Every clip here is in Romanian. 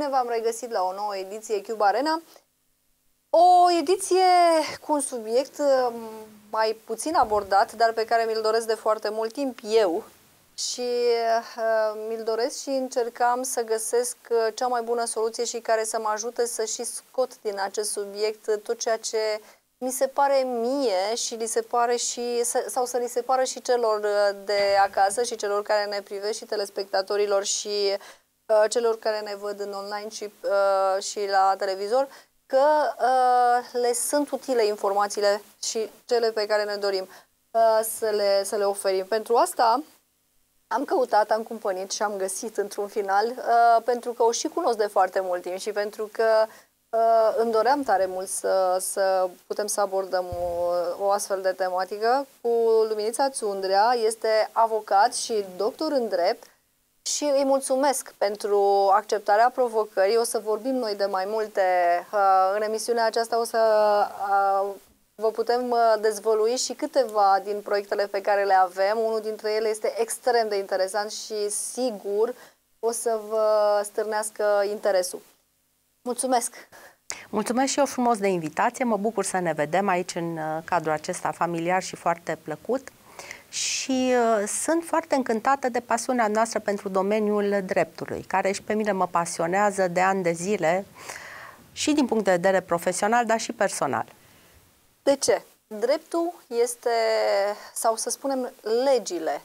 Bine v-am regăsit la o nouă ediție Cube Arena. O ediție cu un subiect mai puțin abordat, dar pe care mi-l doresc de foarte mult timp eu. Și mi-l doresc și încercam să găsesc cea mai bună soluție și care să mă ajute să și scot din acest subiect tot ceea ce mi se pare mie și li se pare și, sau să li se pară și celor de acasă și celor care ne privesc și telespectatorilor și celor care ne văd în online și la televizor, că le sunt utile informațiile și cele pe care ne dorim să le oferim. Pentru asta am căutat, am cumpănit și am găsit într-un final, pentru că o și cunosc de foarte mult timp și pentru că îmi doream tare mult să putem să abordăm o astfel de tematică. Cu Luminița Țundrea, este avocat și doctor în drept și îi mulțumesc pentru acceptarea provocării. O să vorbim noi de mai multe în emisiunea aceasta, o să vă putem dezvălui și câteva din proiectele pe care le avem. Unul dintre ele este extrem de interesant și sigur o să vă stârnească interesul. Mulțumesc! Mulțumesc și eu frumos de invitație, mă bucur să ne vedem aici în cadrul acesta familiar și foarte plăcut și sunt foarte încântată de pasiunea noastră pentru domeniul dreptului, care și pe mine mă pasionează de ani de zile și din punct de vedere profesional, dar și personal. De ce? Dreptul este, sau să spunem legile,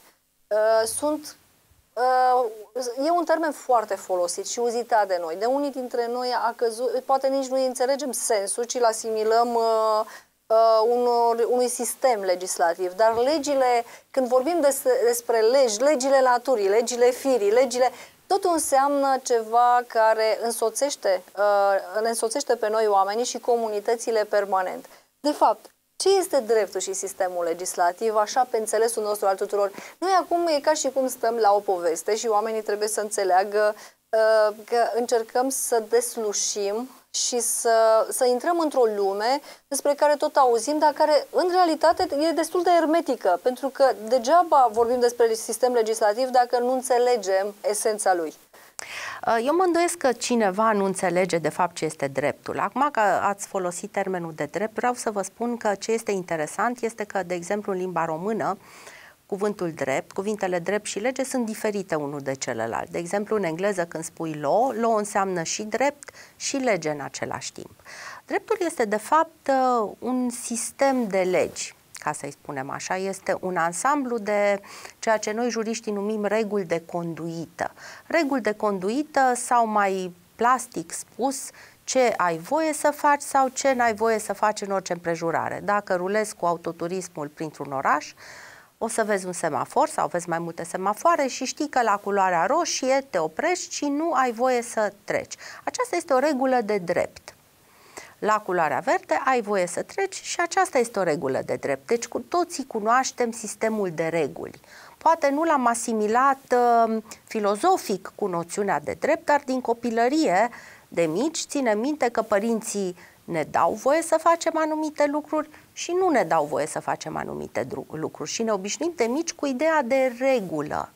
e un termen foarte folosit și uzitat de noi. De unii dintre noi a căzut, poate nici nu înțelegem sensul, ci îl asimilăm unui sistem legislativ. Dar legile, când vorbim despre legi, legile naturii, legile firii, legile, totul înseamnă ceva care ne însoțește pe noi oamenii și comunitățile permanent. De fapt, ce este dreptul și sistemul legislativ, așa pe înțelesul nostru al tuturor? Noi acum e ca și cum stăm la o poveste și oamenii trebuie să înțeleagă că încercăm să deslușim și să intrăm într-o lume despre care tot auzim, dar care în realitate e destul de hermetică, pentru că degeaba vorbim despre sistem legislativ dacă nu înțelegem esența lui. Eu mă îndoiesc că cineva nu înțelege de fapt ce este dreptul. Acum că ați folosit termenul de drept, vreau să vă spun că ce este interesant este că, de exemplu, în limba română, cuvântul drept, cuvintele drept și lege sunt diferite unul de celălalt. De exemplu, în engleză când spui law, law înseamnă și drept și lege în același timp. Dreptul este de fapt un sistem de legi, ca să-i spunem așa, este un ansamblu de ceea ce noi juriștii numim reguli de conduită. Reguli de conduită sau mai plastic spus, ce ai voie să faci sau ce n-ai voie să faci în orice împrejurare. Dacă rulezi cu autoturismul printr-un oraș, o să vezi un semafor sau vezi mai multe semafoare și știi că la culoarea roșie te oprești și nu ai voie să treci. Aceasta este o regulă de drept. La culoarea verde ai voie să treci și aceasta este o regulă de drept. Deci cu toții cunoaștem sistemul de reguli. Poate nu l-am asimilat filozofic cu noțiunea de drept, dar din copilărie de mici ținem minte că părinții ne dau voie să facem anumite lucruri și nu ne dau voie să facem anumite lucruri. Și ne obișnuim de mici cu ideea de regulă.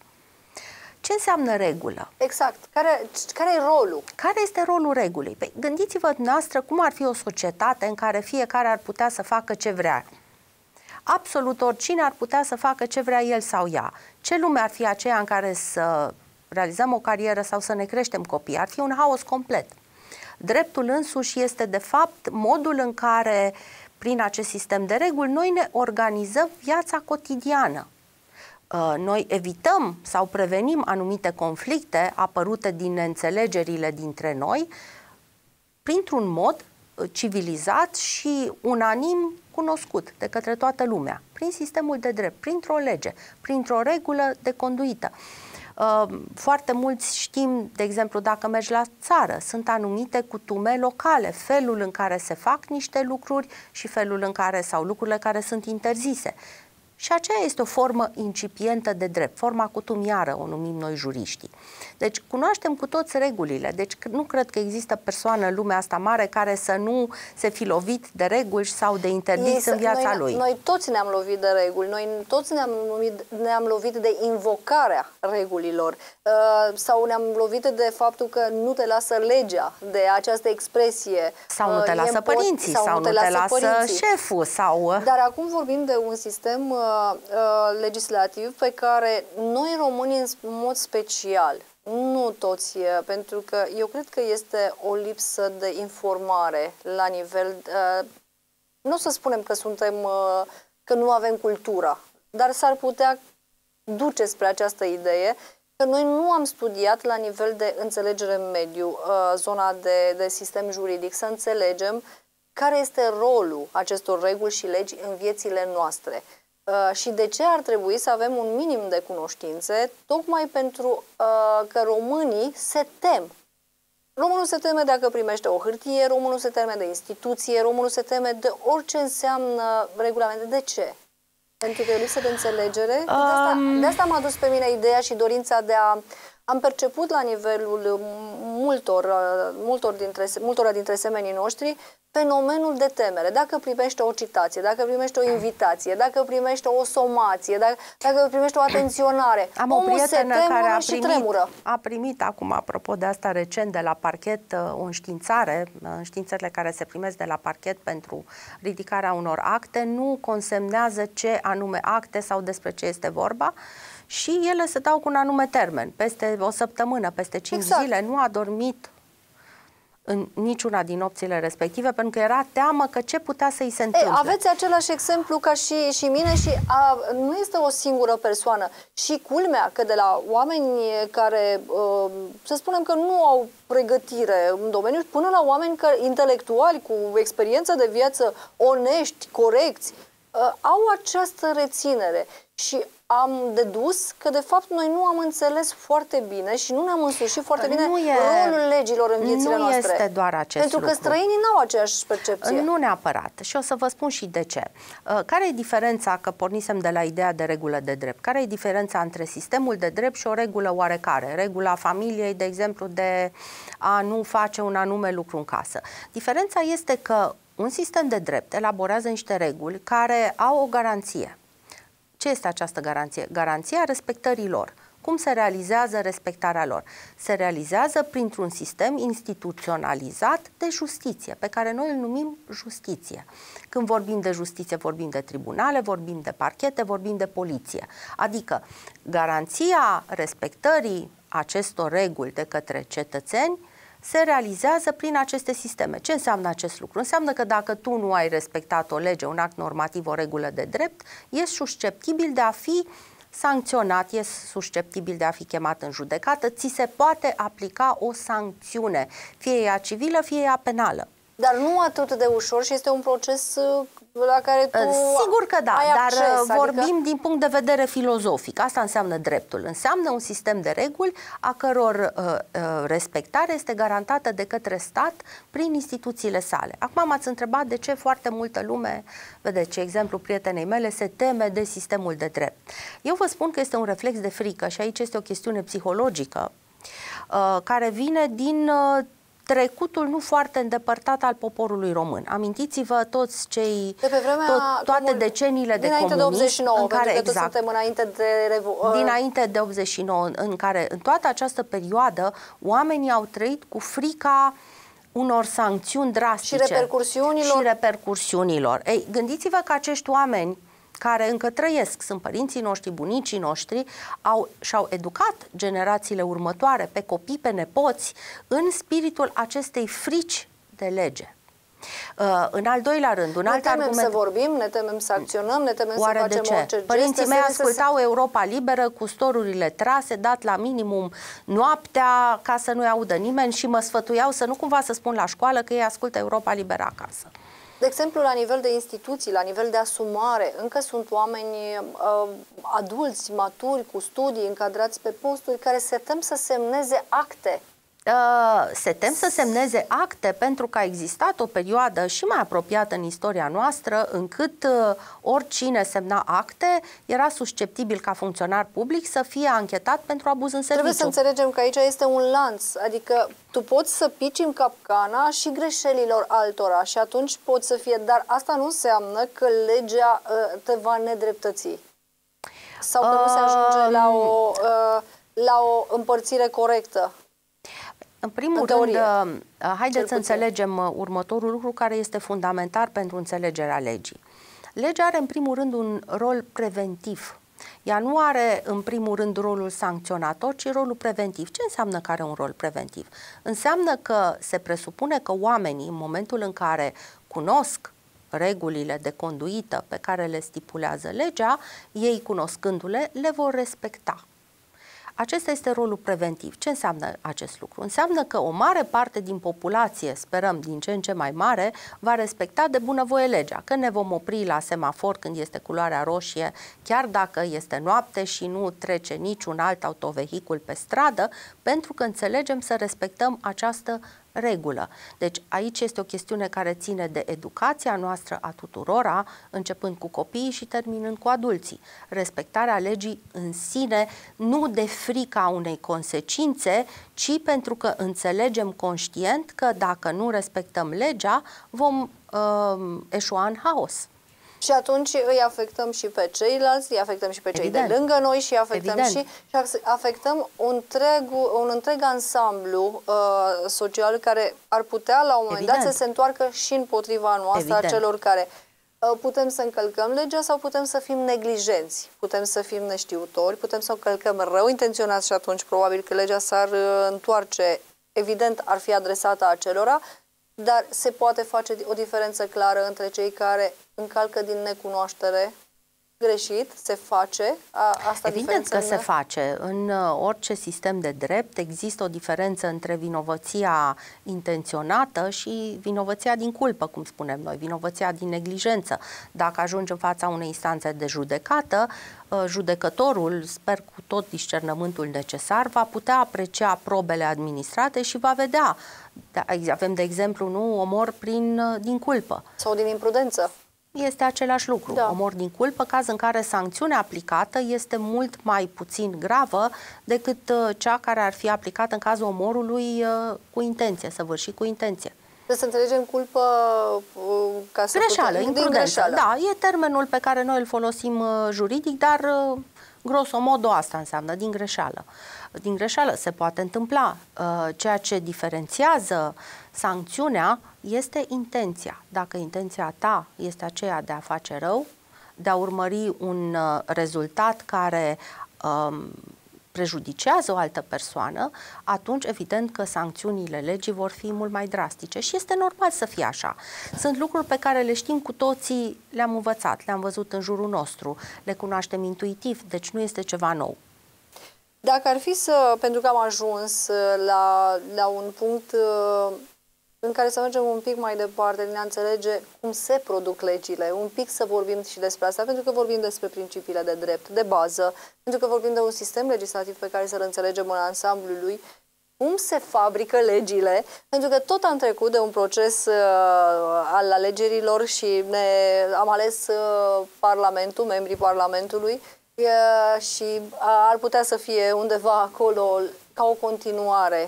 Ce înseamnă regulă? Exact. Care e rolul? Care este rolul regulii? Păi, gândiți-vă dumneavoastră cum ar fi o societate în care fiecare ar putea să facă ce vrea. Absolut oricine ar putea să facă ce vrea el sau ea. Ce lume ar fi aceea în care să realizăm o carieră sau să ne creștem copii? Ar fi un haos complet. Dreptul însuși este de fapt modul în care, prin acest sistem de reguli, noi ne organizăm viața cotidiană. Noi evităm sau prevenim anumite conflicte apărute din neînțelegerile dintre noi printr-un mod civilizat și unanim cunoscut de către toată lumea, prin sistemul de drept, printr-o lege, printr-o regulă de conduită. Foarte mulți știm, de exemplu, dacă mergi la țară, sunt anumite cutume locale, felul în care se fac niște lucruri și felul în care, sau lucrurile care sunt interzise. Și aceea este o formă incipientă de drept, forma cutumiară, o numim noi juriștii. Deci cunoaștem cu toți regulile, deci nu cred că există persoană în lumea asta mare care să nu se fi lovit de reguli sau de interdicții în viața lui. Noi toți ne-am lovit de reguli, noi toți ne-am lovit de invocarea regulilor sau ne-am lovit de faptul că nu te lasă legea, de această expresie. Sau nu te lasă părinții, sau nu te lasă șeful. Dar acum vorbim de un sistem legislativ pe care noi românii în mod special, nu toți, pentru că eu cred că este o lipsă de informare la nivel, nu o să spunem că că nu avem cultura, dar s-ar putea duce spre această idee că noi nu am studiat la nivel de înțelegere mediu zona de sistem juridic, să înțelegem care este rolul acestor reguli și legi în viețile noastre. Și de ce ar trebui să avem un minim de cunoștințe, tocmai pentru că românii se tem. Românul se teme dacă primește o hârtie, românul se teme de instituție, românul se teme de orice înseamnă regulamente. De ce? Pentru că e o lipsă de înțelegere. De asta m-a dus pe mine ideea și dorința de a... Am perceput la nivelul multora dintre semenii noștri fenomenul de temere. Dacă primește o citație, dacă primește o invitație, dacă primește o somație, dacă primește o atenționare, am o prietenă care a primit acum, apropo de asta, recent de la parchet o înștiințare, înștiințările care se primesc de la parchet pentru ridicarea unor acte, nu consemnează ce anume acte sau despre ce este vorba, și ele se dau cu un anume termen, peste o săptămână, peste 5 zile, nu a dormit în niciuna din opțiile respective, pentru că era teamă că ce putea să-i se întâmple. Aveți același exemplu ca și mine și nu este o singură persoană. Și culmea că de la oameni care, să spunem că nu au pregătire în domeniu, până la oameni intelectuali cu experiență de viață, onești, corecți, au această reținere. Și am dedus că, de fapt, noi nu am înțeles foarte bine și nu ne-am însușit foarte bine rolul legilor în viețile noastre. Nu este doar acest lucru. Pentru că străinii n-au aceeași percepție. Nu neapărat. Și o să vă spun și de ce. Care e diferența, că pornisem de la ideea de regulă de drept, care e diferența între sistemul de drept și o regulă oarecare? Regula familiei, de exemplu, de a nu face un anume lucru în casă. Diferența este că un sistem de drept elaborează niște reguli care au o garanție. Ce este această garanție? Garanția respectării lor. Cum se realizează respectarea lor? Se realizează printr-un sistem instituționalizat de justiție, pe care noi îl numim justiție. Când vorbim de justiție, vorbim de tribunale, vorbim de parchete, vorbim de poliție. Adică garanția respectării acestor reguli de către cetățeni se realizează prin aceste sisteme. Ce înseamnă acest lucru? Înseamnă că dacă tu nu ai respectat o lege, un act normativ, o regulă de drept, ești susceptibil de a fi sancționat, ești susceptibil de a fi chemat în judecată, ți se poate aplica o sancțiune, fie ea civilă, fie ea penală. Dar nu atât de ușor și este un proces la care tu sigur că da, ai acces, dar vorbim din punct de vedere filozofic. Asta înseamnă dreptul. Înseamnă un sistem de reguli a căror respectare este garantată de către stat prin instituțiile sale. Acum m-ați întrebat de ce foarte multă lume, vedeți, ce exemplu prietenei mele, se teme de sistemul de drept. Eu vă spun că este un reflex de frică și aici este o chestiune psihologică care vine din trecutul nu foarte îndepărtat al poporului român. Amintiți-vă toți toate deceniile de comunism, de 89, în care, exact, suntem înainte de dinainte de 89, în care în toată această perioadă oamenii au trăit cu frica unor sancțiuni drastice și repercursiunilor. Ei, gândiți-vă că acești oameni care încă trăiesc, sunt părinții noștri, bunicii noștri, și-au educat generațiile următoare, pe copii, pe nepoți, în spiritul acestei frici de lege. În al doilea rând, un alt argument... Ne temem să vorbim, ne temem să acționăm, ne temem să facem orice gest. Părinții mei ascultau Europa Liberă cu storurile trase, dat la minimum noaptea, ca să nu-i audă nimeni, și mă sfătuiau să nu cumva să spun la școală că ei ascultă Europa Liberă acasă. De exemplu, la nivel de instituții, la nivel de asumare, încă sunt oameni adulți, maturi, cu studii, încadrați pe posturi, care se tem să semneze acte. Se tem să semneze acte pentru că a existat o perioadă și mai apropiată în istoria noastră încât oricine semna acte era susceptibil ca funcționar public să fie anchetat pentru abuz în serviciu. Trebuie să înțelegem că aici este un lanț, adică tu poți să pici în capcana și greșelilor altora și atunci poți să fie, dar asta nu înseamnă că legea te va nedreptăți sau că nu se ajunge la o împărțire corectă. În primul rând, haideți să înțelegem următorul lucru care este fundamental pentru înțelegerea legii. Legea are în primul rând un rol preventiv. Ea nu are în primul rând rolul sancționator, ci rolul preventiv. Ce înseamnă că are un rol preventiv? Înseamnă că se presupune că oamenii, în momentul în care cunosc regulile de conduită pe care le stipulează legea, ei cunoscându-le, le vor respecta. Acesta este rolul preventiv. Ce înseamnă acest lucru? Înseamnă că o mare parte din populație, sperăm din ce în ce mai mare, va respecta de bunăvoie legea. Că ne vom opri la semafor când este culoarea roșie, chiar dacă este noapte și nu trece niciun alt autovehicul pe stradă, pentru că înțelegem să respectăm această regulă. Deci aici este o chestiune care ține de educația noastră a tuturora, începând cu copiii și terminând cu adulții. Respectarea legii în sine, nu de frica unei consecințe, ci pentru că înțelegem conștient că dacă nu respectăm legea, vom eșua în haos. Și atunci îi afectăm și pe ceilalți, îi afectăm și pe cei de lângă noi și afectăm și afectăm un întreg ansamblu social care ar putea la un moment dat să se întoarcă și împotriva noastră, a celor care putem să încălcăm legea sau putem să fim neglijenți, putem să fim neștiutori, putem să o încălcăm rău intenționat și atunci probabil că legea s-ar întoarce, evident ar fi adresată acelora, dar se poate face o diferență clară între cei care încalcă din necunoaștere greșit, se face asta. Evident că se face. În orice sistem de drept există o diferență între vinovăția intenționată și vinovăția din culpă, cum spunem noi, vinovăția din neglijență. Dacă ajungi în fața unei instanțe de judecată, judecătorul, sper cu tot discernământul necesar, va putea aprecia probele administrate și va vedea. Avem, de exemplu, nu omor din culpă. Sau din imprudență. Este același lucru. Da. Omor din culpă, caz în care sancțiunea aplicată este mult mai puțin gravă decât cea care ar fi aplicată în cazul omorului cu intenție, săvârșit cu intenție. Trebuie să înțelegem culpă ca să greșeală, imprudență. Da, e termenul pe care noi îl folosim juridic, dar grosomodo asta înseamnă, din greșeală. Din greșeală se poate întâmpla. Ceea ce diferențiază sancțiunea este intenția. Dacă intenția ta este aceea de a face rău, de a urmări un rezultat care prejudicează o altă persoană, atunci evident că sancțiunile legii vor fi mult mai drastice și este normal să fie așa. Sunt lucruri pe care le știm cu toții, le-am învățat, le-am văzut în jurul nostru, le cunoaștem intuitiv, deci nu este ceva nou. Dacă ar fi pentru că am ajuns la un punct în care să mergem un pic mai departe, din a înțelege cum se produc legile, un pic să vorbim și despre asta, pentru că vorbim despre principiile de drept, de bază, pentru că vorbim de un sistem legislativ pe care să-l înțelegem în ansamblul lui, cum se fabrică legile, pentru că tot am trecut de un proces al alegerilor și am ales Parlamentul, membrii Parlamentului, și ar putea să fie undeva acolo ca o continuare.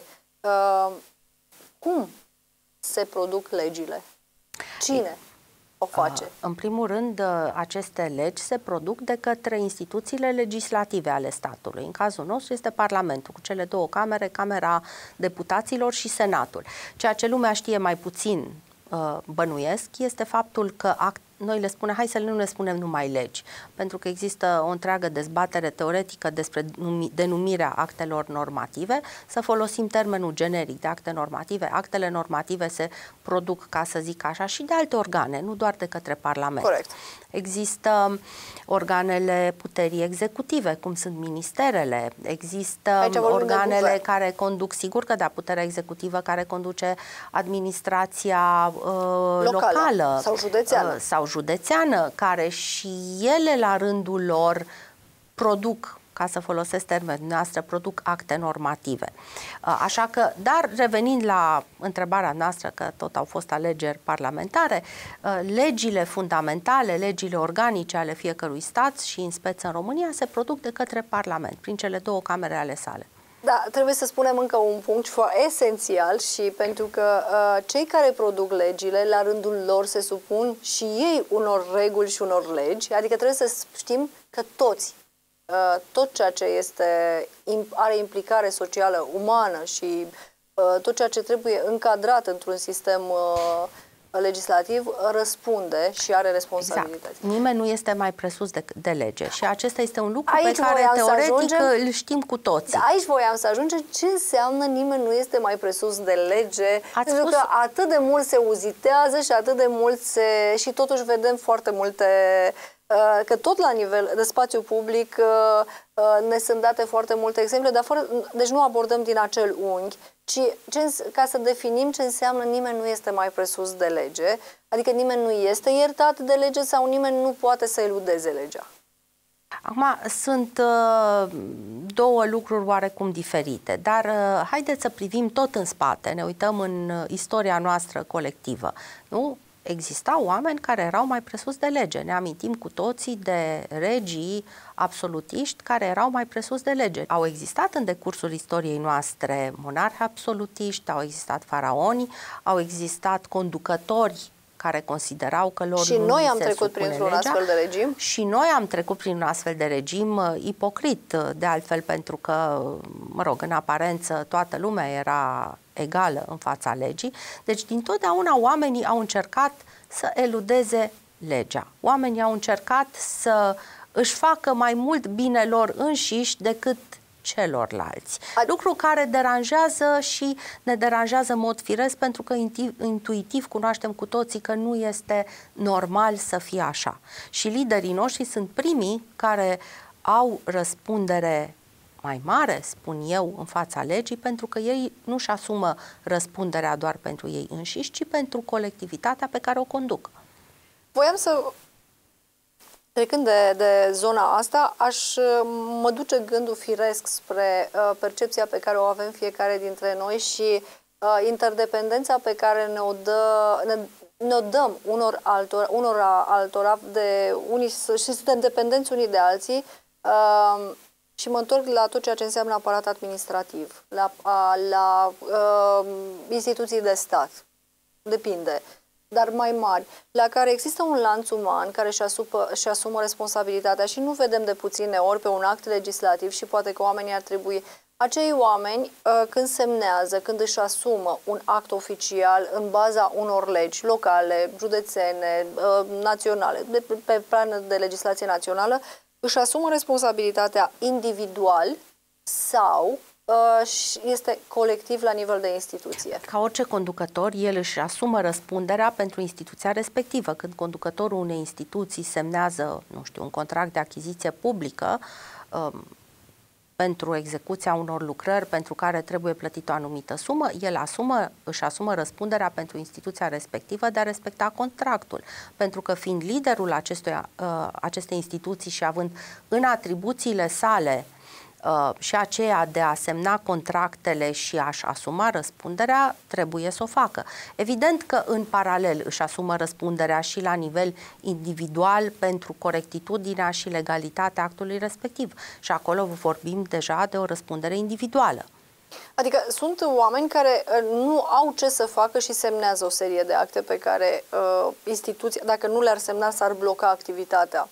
Cum se produc legile? Cine o face? În primul rând, aceste legi se produc de către instituțiile legislative ale statului. În cazul nostru este Parlamentul, cu cele două camere, Camera Deputaților și Senatul. Ceea ce lumea știe mai puțin, bănuiesc, este faptul că noi le spunem, hai să nu le spunem numai legi, pentru că există o întreagă dezbatere teoretică despre denumirea actelor normative, să folosim termenul generic de acte normative. Actele normative se produc, ca să zic așa, și de alte organe, nu doar de către Parlament. Corect. Există organele puterii executive, cum sunt ministerele, există organele care conduc, sigur că da, puterea executivă care conduce administrația locală sau județeană, care și ele la rândul lor produc ca să folosesc termenul noastră, produc acte normative. Așa că, dar revenind la întrebarea noastră, că tot au fost alegeri parlamentare, legile fundamentale, legile organice ale fiecărui stat și în speță în România se produc de către Parlament, prin cele două camere ale sale. Da, trebuie să spunem încă un punct esențial și pentru că cei care produc legile, la rândul lor, se supun și ei unor reguli și unor legi, adică trebuie să știm că tot ceea ce are implicare socială, umană și tot ceea ce trebuie încadrat într-un sistem legislativ răspunde și are responsabilități. Exact. Nimeni nu este mai presus de lege și acesta este un lucru pe care teoretic îl știm cu toții. Da, aici voiam să ajungem. Ce înseamnă nimeni nu este mai presus de lege? Pentru că atât de mult se uzitează și atât de mult și totuși vedem foarte multe că tot la nivel de spațiu public ne sunt date foarte multe exemple, dar deci nu abordăm din acel unghi, ci ca să definim ce înseamnă nimeni nu este mai presus de lege, adică nimeni nu este iertat de lege sau nimeni nu poate să eludeze legea. Acum, sunt două lucruri oarecum diferite, dar haideți să privim tot în spate, ne uităm în istoria noastră colectivă, nu? Existau oameni care erau mai presus de lege. Ne amintim cu toții de regii absolutiști care erau mai presus de lege. Au existat în decursul istoriei noastre monarhi absolutiști, au existat faraoni, au existat conducători care considerau că lor și noi am trecut printr-un astfel de regim. Și noi am trecut prin un astfel de regim ipocrit, de altfel, pentru că, mă rog, în aparență toată lumea era egală în fața legii. Deci, dintotdeauna oamenii au încercat să eludeze legea. Oamenii au încercat să își facă mai mult bine lor înșiși decât celorlalți. Lucru care deranjează și ne deranjează în mod firesc pentru că intuitiv cunoaștem cu toții că nu este normal să fie așa. Și liderii noștri sunt primii care au răspundere mai mare, spun eu, în fața legii, pentru că ei nu-și asumă răspunderea doar pentru ei înșiși, ci pentru colectivitatea pe care o conduc. Voiam să... Trecând de zona asta, mă duce gândul firesc spre percepția pe care o avem fiecare dintre noi și interdependența pe care ne-o dăm unora altora, și suntem dependenți unii de alții, și mă întorc la tot ceea ce înseamnă aparat administrativ, la instituții de stat, depinde, dar mai mari, la care există un lanț uman care își asumă responsabilitatea și nu vedem de puține ori pe un act legislativ și poate că oamenii ar trebui, acei oameni când semnează, când își asumă un act oficial în baza unor legi locale, județene, naționale, pe plan de legislație națională, își asumă responsabilitatea individual sau este colectiv la nivel de instituție. Ca orice conducător, el își asumă răspunderea pentru instituția respectivă. Când conducătorul unei instituții semnează, nu știu, un contract de achiziție publică pentru execuția unor lucrări pentru care trebuie plătită o anumită sumă, el își asumă răspunderea pentru instituția respectivă de a respecta contractul. Pentru că fiind liderul acestei instituții și având în atribuțiile sale și aceea de a semna contractele și a-și asuma răspunderea, trebuie să o facă. Evident că în paralel își asumă răspunderea și la nivel individual pentru corectitudinea și legalitatea actului respectiv. Și acolo vorbim deja de o răspundere individuală. Adică sunt oameni care nu au ce să facă și semnează o serie de acte pe care instituția, dacă nu le-ar semna, s-ar bloca activitatea.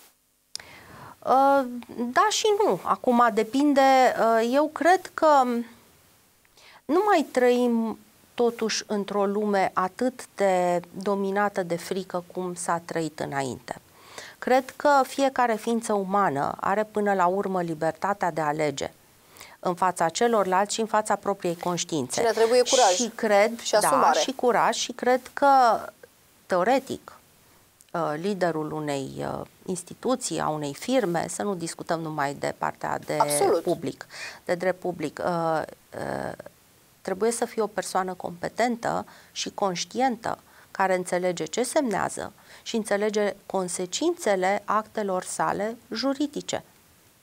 Da și nu. Acum depinde. Eu cred că nu mai trăim totuși într-o lume atât de dominată de frică cum s-a trăit înainte. Cred că fiecare ființă umană are până la urmă libertatea de a alege în fața celorlalți și în fața propriei conștiințe. Și ne trebuie curaj și cred, și asumare. Da, și curaj și cred că teoretic liderul unei instituții, a unei firme, să nu discutăm numai de partea de public, de drept public, trebuie să fie o persoană competentă și conștientă, care înțelege ce semnează și înțelege consecințele actelor sale juridice.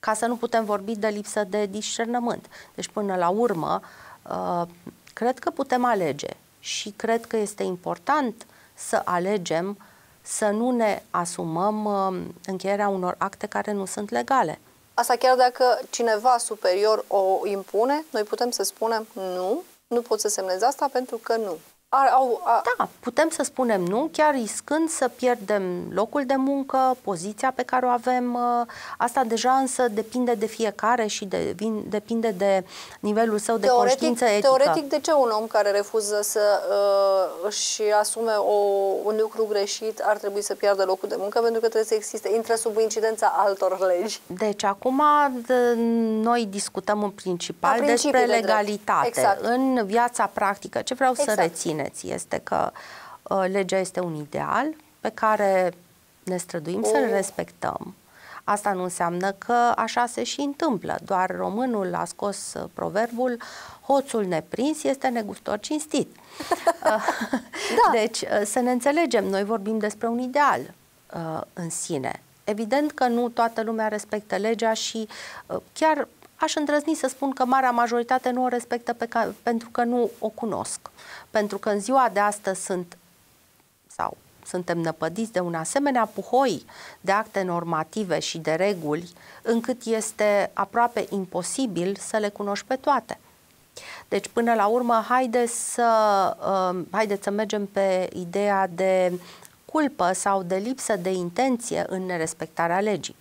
ca să nu putem vorbi de lipsă de discernământ. Deci, până la urmă, cred că putem alege și cred că este important să alegem să nu ne asumăm încheierea unor acte care nu sunt legale. Asta chiar dacă cineva superior o impune, noi putem să spunem nu pot să semnez asta pentru că nu. Da, putem să spunem nu, chiar riscând să pierdem locul de muncă, poziția pe care o avem. Asta deja însă depinde de fiecare și depinde de nivelul său de conștiință etică. Teoretic, de ce un om care refuză să își asume un lucru greșit ar trebui să piardă locul de muncă? Pentru că trebuie să existe, intră sub incidența altor legi. Deci acum noi discutăm în principal despre legalitate. Exact. În viața practică, ce vreau să rețineți este că legea este un ideal pe care ne străduim să-l respectăm. Asta nu înseamnă că așa se și întâmplă. Doar românul a scos proverbul: hoțul neprins este negustor cinstit. Da. Deci să ne înțelegem, noi vorbim despre un ideal în sine. Evident că nu toată lumea respectă legea și chiar aș îndrăzni să spun că marea majoritate nu o respectă pentru că nu o cunosc. Pentru că în ziua de astăzi suntem năpădiți de un asemenea puhoi de acte normative și de reguli, încât este aproape imposibil să le cunoști pe toate. Deci, până la urmă, haideți să mergem pe ideea de culpă sau de lipsă de intenție în nerespectarea legii.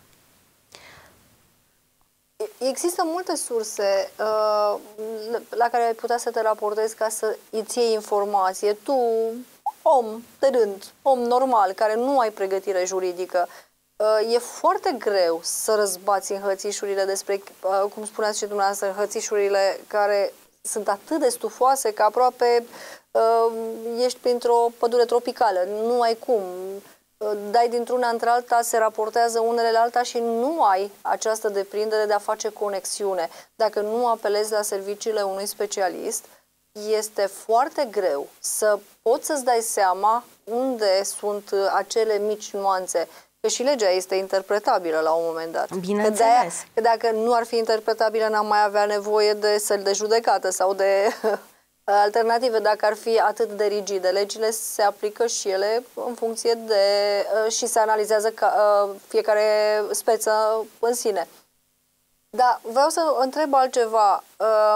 Există multe surse la care ai putea să te raportezi ca să îți iei informație. Tu, om de rând, om normal, care nu ai pregătire juridică, e foarte greu să răzbați în hățișurile despre, cum spuneați și dumneavoastră, hățișurile care sunt atât de stufoase că aproape ești printr-o pădure tropicală. Nu ai cum. Dai dintr-una într-alta, se raportează unele la alta și nu ai această deprindere de a face conexiune. Dacă nu apelezi la serviciile unui specialist, este foarte greu să poți să-ți dai seama unde sunt acele mici nuanțe. Că și legea este interpretabilă la un moment dat. Bineînțeles. Că dacă nu ar fi interpretabilă, n-am mai avea nevoie de săli de judecată sau de alternative. Dacă ar fi atât de rigide, legile se aplică și ele în funcție de și se analizează fiecare speță în sine. Dar vreau să întreb altceva.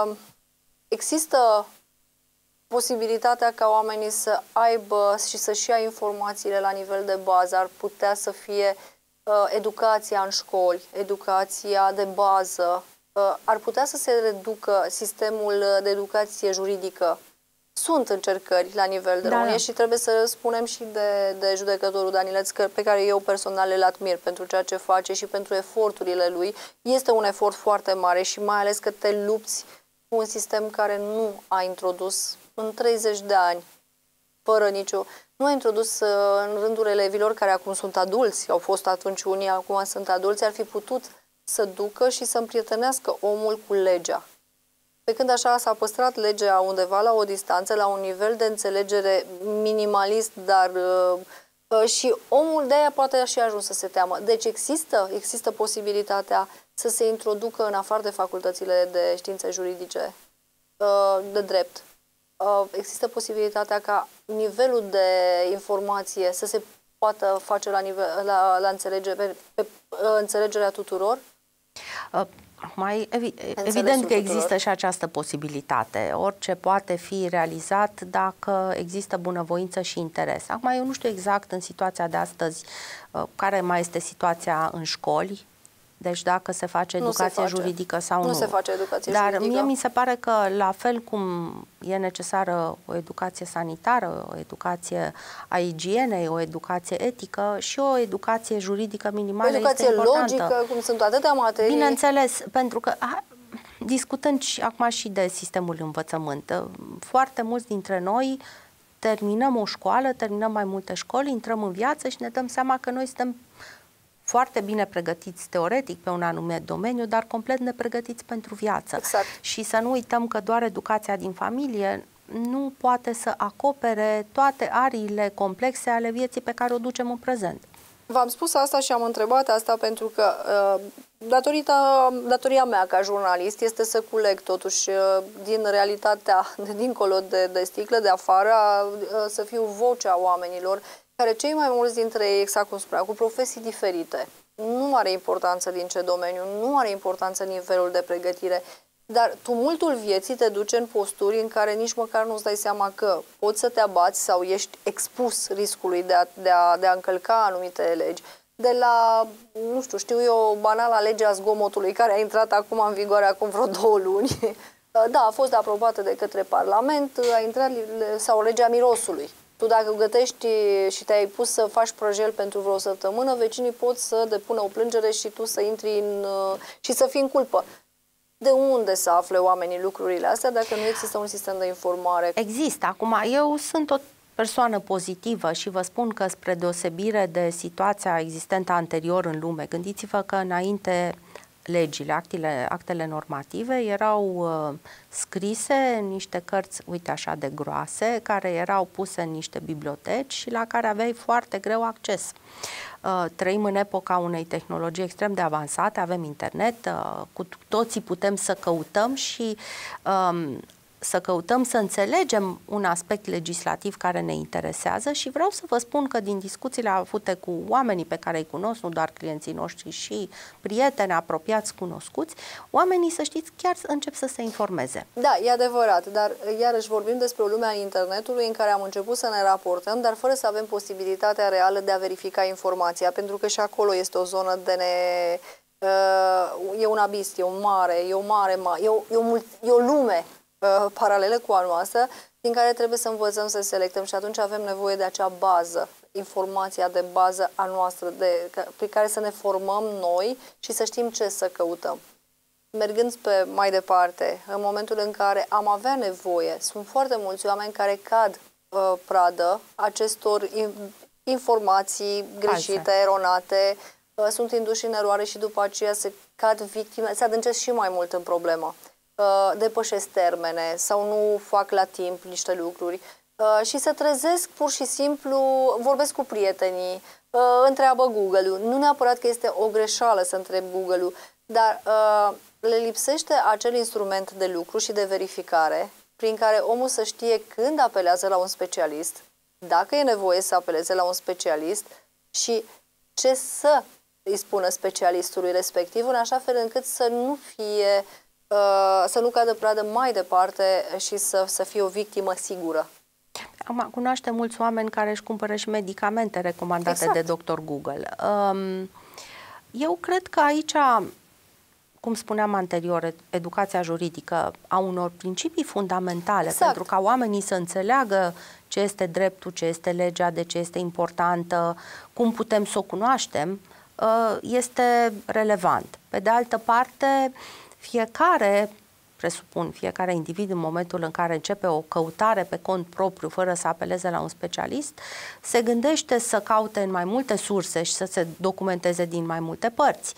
Există posibilitatea ca oamenii să aibă și să-și ia informațiile la nivel de bază? Ar putea să fie educația în școli, educația de bază, ar putea să se reducă sistemul de educație juridică. Sunt încercări la nivel de România și trebuie să spunem și de judecătorul Danileț, pe care eu personal îl admir pentru ceea ce face și pentru eforturile lui. Este un efort foarte mare și mai ales că te lupți cu un sistem care nu a introdus în 30 de ani, fără nicio... Nu a introdus în rândul elevilor care acum sunt adulți, au fost atunci unii, acum sunt adulți, ar fi putut să ducă și să împrietenească omul cu legea. Pe când așa s-a păstrat legea undeva la o distanță, la un nivel de înțelegere minimalist, dar și omul de aia poate și ajuns să se teamă. Deci există posibilitatea să se introducă în afară de facultățile de științe juridice, de drept. Există posibilitatea ca nivelul de informație să se poată face la înțelegerea tuturor? Evident că există și această posibilitate. Orice poate fi realizat dacă există bunăvoință și interes. Acum, eu nu știu exact în situația de astăzi care mai este situația în școli, deci dacă se face educație juridică sau nu. Nu se face educație juridică. Dar mie mi se pare că la fel cum e necesară o educație sanitară, o educație a igienei, o educație etică și o educație juridică minimală este importantă. O educație logică, cum sunt atâtea materii. Bineînțeles, pentru că discutând acum și de sistemul învățământ, foarte mulți dintre noi terminăm o școală, terminăm mai multe școli, intrăm în viață și ne dăm seama că noi suntem foarte bine pregătiți teoretic pe un anumit domeniu, dar complet nepregătiți pentru viață. Exact. Și să nu uităm că doar educația din familie nu poate să acopere toate ariile complexe ale vieții pe care o ducem în prezent. V-am spus asta și am întrebat asta pentru că Datoria mea ca jurnalist este să culeg totuși din realitatea de dincolo de sticlă, de afară, să fiu vocea oamenilor, care cei mai mulți dintre ei, exact cum spuneam, cu profesii diferite. Nu are importanță din ce domeniu, nu are importanță nivelul de pregătire, dar tumultul vieții te duce în posturi în care nici măcar nu-ți dai seama că poți să te abați sau ești expus riscului de a încălca anumite legi. De la, nu știu eu, banala legea zgomotului care a intrat acum în vigoare acum vreo 2 luni. Da, a fost aprobată de către Parlament, a intrat, sau legea mirosului. Tu dacă gătești și te-ai pus să faci prăjel pentru vreo săptămână, vecinii pot să depună o plângere și tu să intri și să fii în culpă. De unde să afle oamenii lucrurile astea dacă nu există un sistem de informare? Există. Acum, eu sunt o persoană pozitivă și vă spun că spre deosebire de situația existentă anterior în lume, gândiți-vă că înainte legile, actele normative erau scrise în niște cărți, uite așa de groase, care erau puse în niște biblioteci și la care aveai foarte greu acces. Trăim în epoca unei tehnologii extrem de avansate, avem internet, cu toții putem să căutăm și să înțelegem un aspect legislativ care ne interesează și vreau să vă spun că din discuțiile avute cu oamenii pe care îi cunosc, nu doar clienții noștri, și prieteni apropiați, cunoscuți, oamenii, să știți, chiar încep să se informeze. Da, e adevărat, dar iarăși vorbim despre o lume a internetului în care am început să ne raportăm, dar fără să avem posibilitatea reală de a verifica informația, pentru că și acolo este o zonă de e un abis, e o lume paralelă cu a noastră, din care trebuie să învățăm să selectăm și atunci avem nevoie de acea bază, informația de bază a noastră, pe care să ne formăm noi și să știm ce să căutăm. Mergând pe mai departe, în momentul în care am avea nevoie, sunt foarte mulți oameni care cad pradă acestor informații greșite, eronate, sunt induși în eroare și după aceea se cad victime, se adâncesc și mai mult în problemă. Depășesc termene sau nu fac la timp niște lucruri și se trezesc pur și simplu, vorbesc cu prietenii, întreabă Google-ul. Nu neapărat că este o greșeală să întreb Google-ul, dar le lipsește acel instrument de lucru și de verificare prin care omul să știe când apelează la un specialist, dacă e nevoie să apeleze la un specialist și ce să îi spună specialistului respectiv, în așa fel încât să nu cadă pradă mai departe și să fie o victimă sigură. Acum, cunoaște mulți oameni care își cumpără și medicamente recomandate de Dr. Google. Eu cred că aici, cum spuneam anterior, educația juridică a unor principii fundamentale pentru ca oamenii să înțeleagă ce este dreptul, ce este legea, de ce este importantă, cum putem să o cunoaștem, este relevant. Pe de altă parte, fiecare individ în momentul în care începe o căutare pe cont propriu, fără să apeleze la un specialist, se gândește să caute în mai multe surse și să se documenteze din mai multe părți.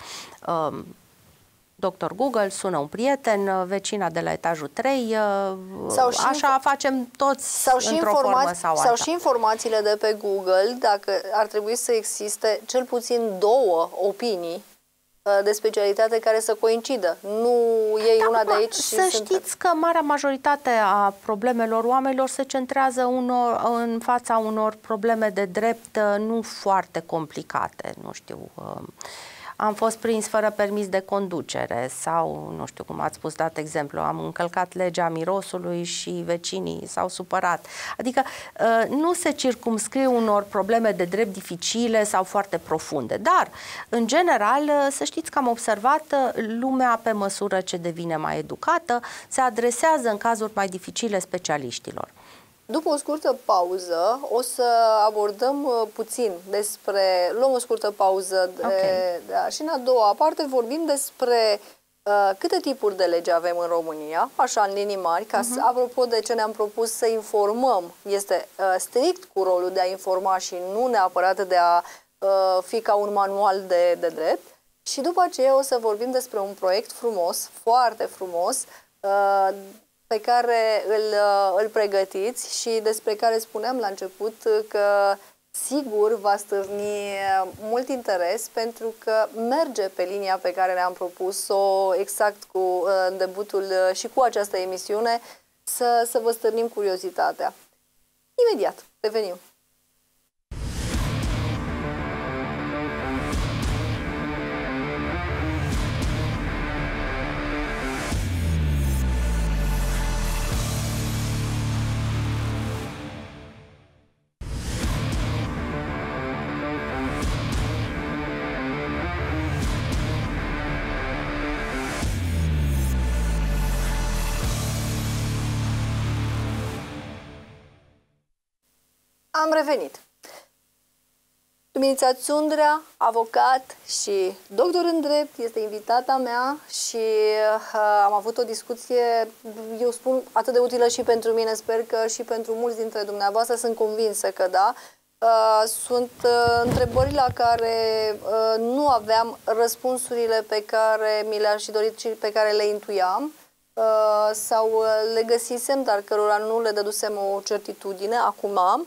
Dr. Google, sună un prieten, vecina de la etajul 3, așa facem toți într-o formă sau alta. Sau și informațiile de pe Google, dacă ar trebui să existe cel puțin 2 opinii de specialitate care să coincidă. Nu e una de aici. Să știți că marea majoritate a problemelor oamenilor se centrează în fața unor probleme de drept nu foarte complicate. Nu știu, am fost prins fără permis de conducere sau, nu știu cum ați spus, dat exemplu, am încălcat legea mirosului și vecinii s-au supărat. Adică nu se circumscriu unor probleme de drept dificile sau foarte profunde. Dar, în general, să știți că am observat, lumea, pe măsură ce devine mai educată, se adresează în cazuri mai dificile specialiștilor. După o scurtă pauză, o să abordăm puțin luăm o scurtă pauză și în a doua parte vorbim despre câte tipuri de legi avem în România, așa în linii mari, apropo de ce ne-am propus să informăm, este strict cu rolul de a informa și nu neapărat de a fi ca un manual de drept. Și după aceea o să vorbim despre un proiect frumos, foarte frumos, pe care îl pregătiți și despre care spuneam la început că sigur va stârni mult interes, pentru că merge pe linia pe care ne-am propus-o exact cu debutul și cu această emisiune, să vă stârnim curiozitatea. Imediat, revenim. Am revenit. Luminița Țundrea, avocat și doctor în drept, este invitata mea și am avut o discuție, eu spun, atât de utilă și pentru mine, sper că și pentru mulți dintre dumneavoastră, sunt convinsă că da. Sunt întrebări la care nu aveam răspunsurile pe care mi le-aș fi dorit și pe care le intuiam, sau le găsisem, dar cărora nu le dădusem o certitudine, acum am.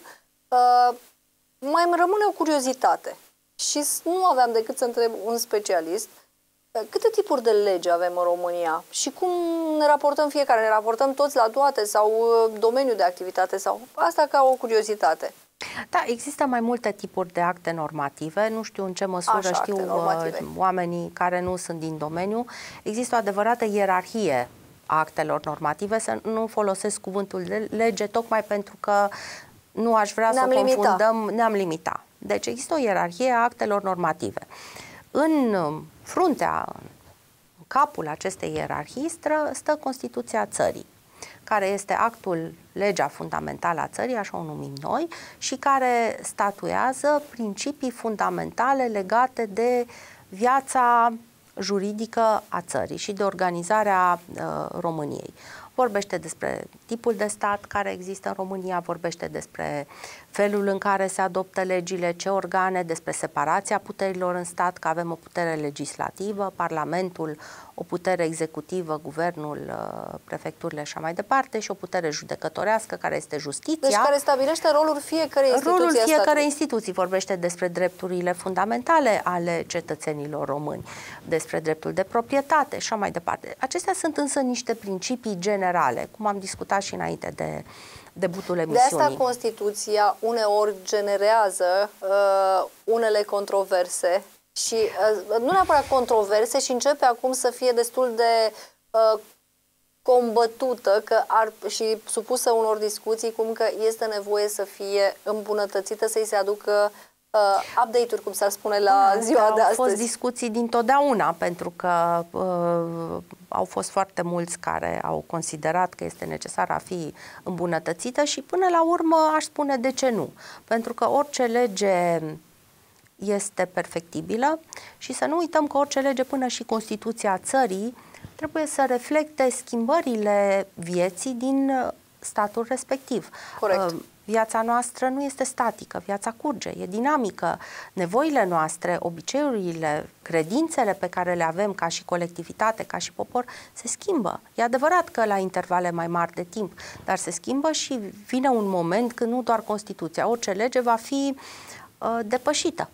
Mai îmi rămâne o curiozitate și nu aveam decât să întreb un specialist câte tipuri de lege avem în România și cum ne raportăm fiecare, ne raportăm toți la toate sau domeniul de activitate sau asta ca o curiozitate. Da, există mai multe tipuri de acte normative, nu știu în ce măsură știu oamenii care nu sunt din domeniu. Există o adevărată ierarhie a actelor normative, să nu folosesc cuvântul de lege tocmai pentru că nu aș vrea să o confundăm, ne-am limitat. Deci există o ierarhie a actelor normative. În fruntea, în capul acestei ierarhii stă Constituția țării, care este actul, legea fundamentală a țării, așa o numim noi, și care statuează principii fundamentale legate de viața juridică a țării și de organizarea României. Vorbește despre tipul de stat care există în România, vorbește despre felul în care se adoptă legile, ce organe, despre separația puterilor în stat, că avem o putere legislativă, Parlamentul, o putere executivă, guvernul, prefecturile și așa mai departe, și o putere judecătorească, care este justiția. Deci care stabilește rolul fiecărei instituții. Rolul fiecărei instituții, vorbește despre drepturile fundamentale ale cetățenilor români, despre dreptul de proprietate și așa mai departe. Acestea sunt însă niște principii generale, cum am discutat și înainte de debutul emisiunii. De asta Constituția uneori generează unele controverse și nu neapărat controverse, și începe acum să fie destul de combătută și supusă unor discuții, cum că este nevoie să fie îmbunătățită, să-i se aducă update-uri, cum s-ar spune la ziua de astăzi. Au fost discuții dintotdeauna, pentru că au fost foarte mulți care au considerat că este necesar a fi îmbunătățită și până la urmă aș spune de ce nu. Pentru că orice lege este perfectibilă și să nu uităm că orice lege, până și Constituția țării, trebuie să reflecte schimbările vieții din statul respectiv. Corect. Viața noastră nu este statică, viața curge, e dinamică. Nevoile noastre, obiceiurile, credințele pe care le avem ca și colectivitate, ca și popor, se schimbă. E adevărat că la intervale mai mari de timp, dar se schimbă și vine un moment când nu doar Constituția, orice lege va fi depășită.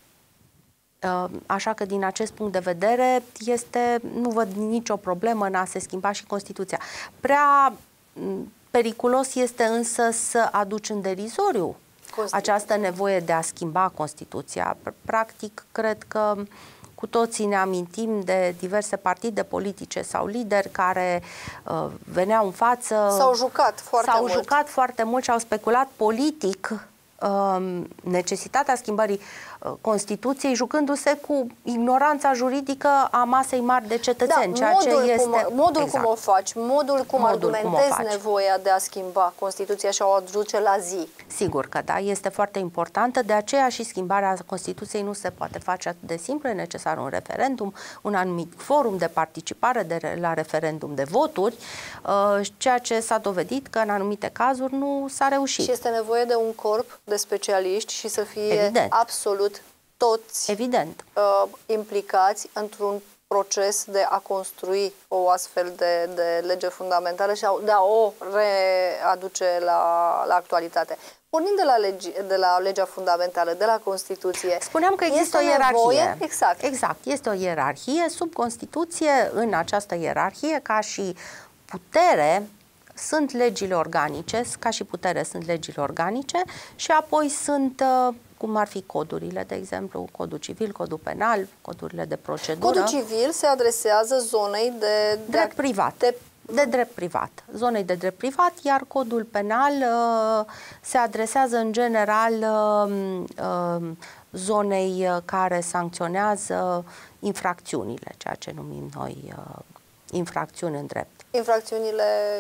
Așa că din acest punct de vedere nu văd nicio problemă în a se schimba și Constituția. Prea periculos este însă să aduci în derizoriu această nevoie de a schimba Constituția. Practic, cred că cu toții ne amintim de diverse partide politice sau lideri care veneau în față, s-au jucat foarte mult și au speculat politic necesitatea schimbării Constituției, jucându-se cu ignoranța juridică a masei mari de cetățeni. Modul cum o faci, modul cum argumentezi nevoia de a schimba Constituția și a o aduce la zi. Sigur că da, este foarte importantă, de aceea și schimbarea Constituției nu se poate face atât de simplu, e necesar un referendum, un anumit forum de participare la referendum, de voturi, ceea ce s-a dovedit că în anumite cazuri nu s-a reușit. Și este nevoie de un corp de specialiști și să fie absolut toți implicați într-un proces de a construi o astfel de lege fundamentală și de a o readuce la actualitate. Pornind de la legea fundamentală, de la Constituție. Spuneam că există o ierarhie. Exact. Exact. Este o ierarhie. Sub Constituție, în această ierarhie, ca și putere, sunt legile organice, ca și putere sunt legile organice și apoi sunt, cum ar fi codurile, de exemplu, codul civil, codul penal, codurile de procedură. Codul civil se adresează zonei de drept privat. De drept privat, zonei de drept privat, iar codul penal se adresează în general zonei care sancționează infracțiunile, ceea ce numim noi infracțiuni în drept. Infracțiunile...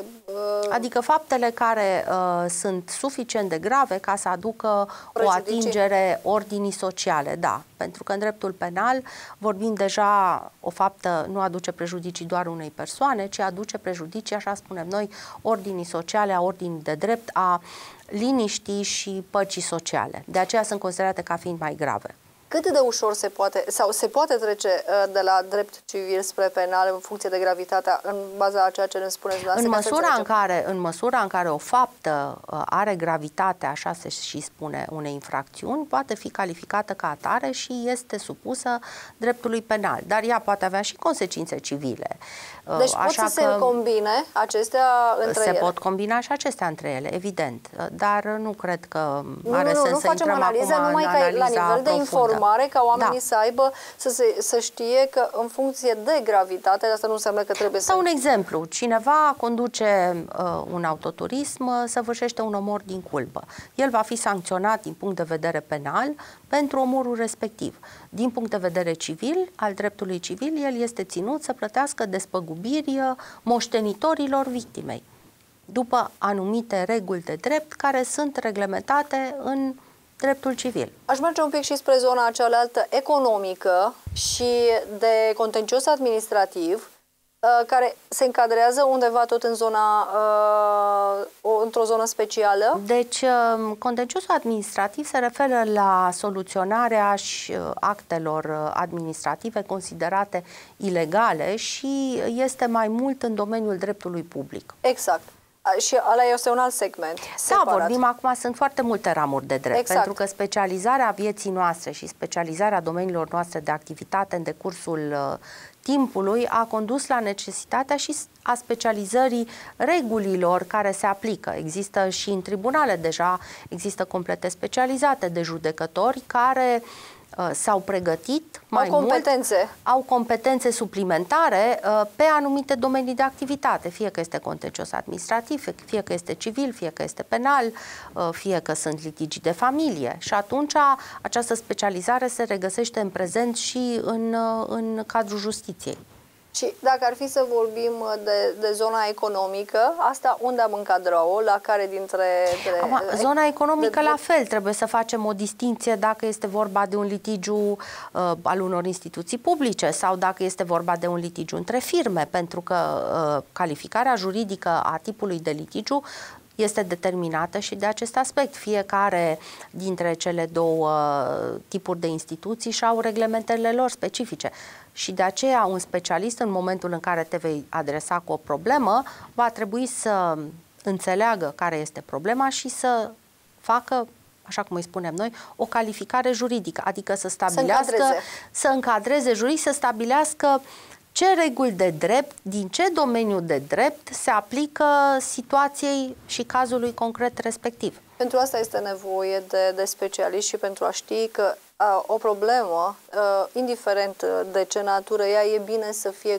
Adică faptele care sunt suficient de grave ca să aducă o atingere ordinii sociale, da. Pentru că în dreptul penal vorbim deja, o faptă nu aduce prejudicii doar unei persoane, ci aduce prejudicii, așa spunem noi, ordinii sociale, a ordinii de drept, a liniștii și păcii sociale. De aceea sunt considerate ca fiind mai grave. Cât de ușor se poate trece de la drept civil spre penal în funcție de gravitatea, în baza a ceea ce ne spuneți dumneavoastră? În măsura în care o faptă are gravitate, așa se și spune, unei infracțiuni, poate fi calificată ca atare și este supusă dreptului penal. Dar ea poate avea și consecințe civile. Deci pot să se combine acestea între ele? Se pot combina și acestea între ele, evident. Dar nu cred că are sens să intrăm acum numai în ca analiza la nivel de informare, ca oamenii da. să aibă, să știe că în funcție de gravitate, asta nu înseamnă că trebuie să... Sau un exemplu, cineva conduce un autoturism, săvârșește un omor din culpă. El va fi sancționat din punct de vedere penal pentru omorul respectiv. Din punct de vedere civil, al dreptului civil, el este ținut să plătească despăgubiri moștenitorilor victimei, după anumite reguli de drept care sunt reglementate în dreptul civil. Aș merge un pic și spre zona cealaltă economică și de contencios administrativ, care se încadrează undeva tot în zona, într-o zonă specială? Deci, contenciosul administrativ se referă la soluționarea actelor administrative considerate ilegale și este mai mult în domeniul dreptului public. Exact. Și ăla este un alt segment separat. Da, vorbim acum, sunt foarte multe ramuri de drept, exact. pentru că specializarea vieții noastre și specializarea domeniilor noastre de activitate în decursul timpului a condus la necesitatea și a specializării regulilor care se aplică. Există și în tribunale deja, există complete specializate de judecători care s-au pregătit mai mult, au competențe suplimentare pe anumite domenii de activitate, fie că este contencios administrativ, fie că este civil, fie că este penal, fie că sunt litigii de familie. Și atunci această specializare se regăsește în prezent și în cadrul justiției. Și dacă ar fi să vorbim de zona economică, asta unde am încadrat-o? La care dintre... Zona economică la fel, trebuie să facem o distinție dacă este vorba de un litigiu al unor instituții publice sau dacă este vorba de un litigiu între firme, pentru că calificarea juridică a tipului de litigiu este determinată și de acest aspect. Fiecare dintre cele două tipuri de instituții și-au reglementările lor specifice. Și de aceea un specialist, în momentul în care te vei adresa cu o problemă, va trebui să înțeleagă care este problema și să facă, așa cum îi spunem noi, o calificare juridică, adică să stabilească, să încadreze juridic, să stabilească ce reguli de drept, din ce domeniu de drept se aplică situației și cazului concret respectiv. Pentru asta este nevoie de specialiști și pentru a ști că o problemă, indiferent de ce natură ea, e bine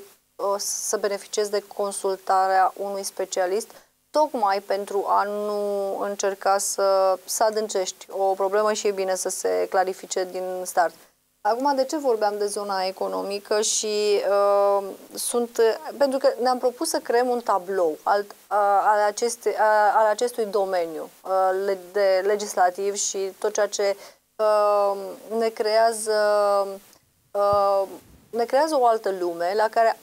să beneficiezi de consultarea unui specialist, tocmai pentru a nu încerca să adâncești o problemă și e bine să se clarifice din start. Acum, de ce vorbeam de zona economică și pentru că ne-am propus să creăm un tablou al acestui domeniu de legislativ și tot ceea ce ne creează o altă lume la care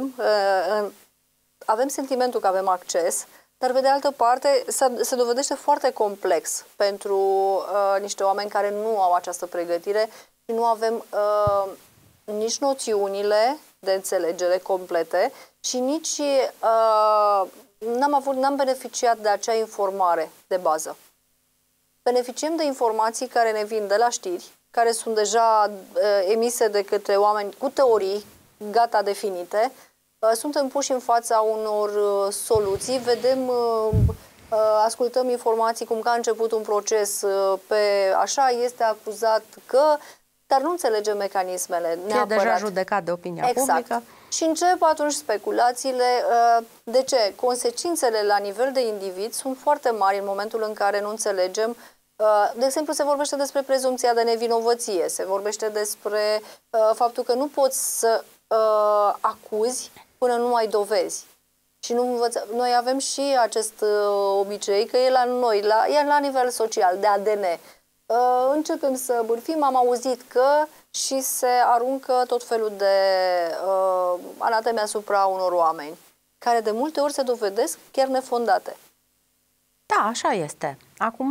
avem sentimentul că avem acces, dar pe de altă parte se dovedește foarte complex pentru niște oameni care nu au această pregătire și nu avem nici noțiunile de înțelegere complete și nici n-am beneficiat de acea informare de bază. beneficiem de informații care ne vin de la știri, care sunt deja emise de către oameni cu teorii gata definite. Suntem puși în fața unor soluții, vedem, ascultăm informații cum că a început un proces pe așa, este acuzat că, dar nu înțelegem mecanismele neapărat. E deja judecat de opinia publică. Și încep atunci speculațiile. De ce? Consecințele la nivel de individ sunt foarte mari în momentul în care nu înțelegem. De exemplu, se vorbește despre prezumția de nevinovăție, se vorbește despre faptul că nu poți să acuzi până nu ai dovezi. Și nu noi avem și acest obicei că e la noi, e la nivel social, de ADN. Începem să bârfim, am auzit că, și se aruncă tot felul de anateme asupra unor oameni, care de multe ori se dovedesc chiar nefondate. Da, așa este. Acum,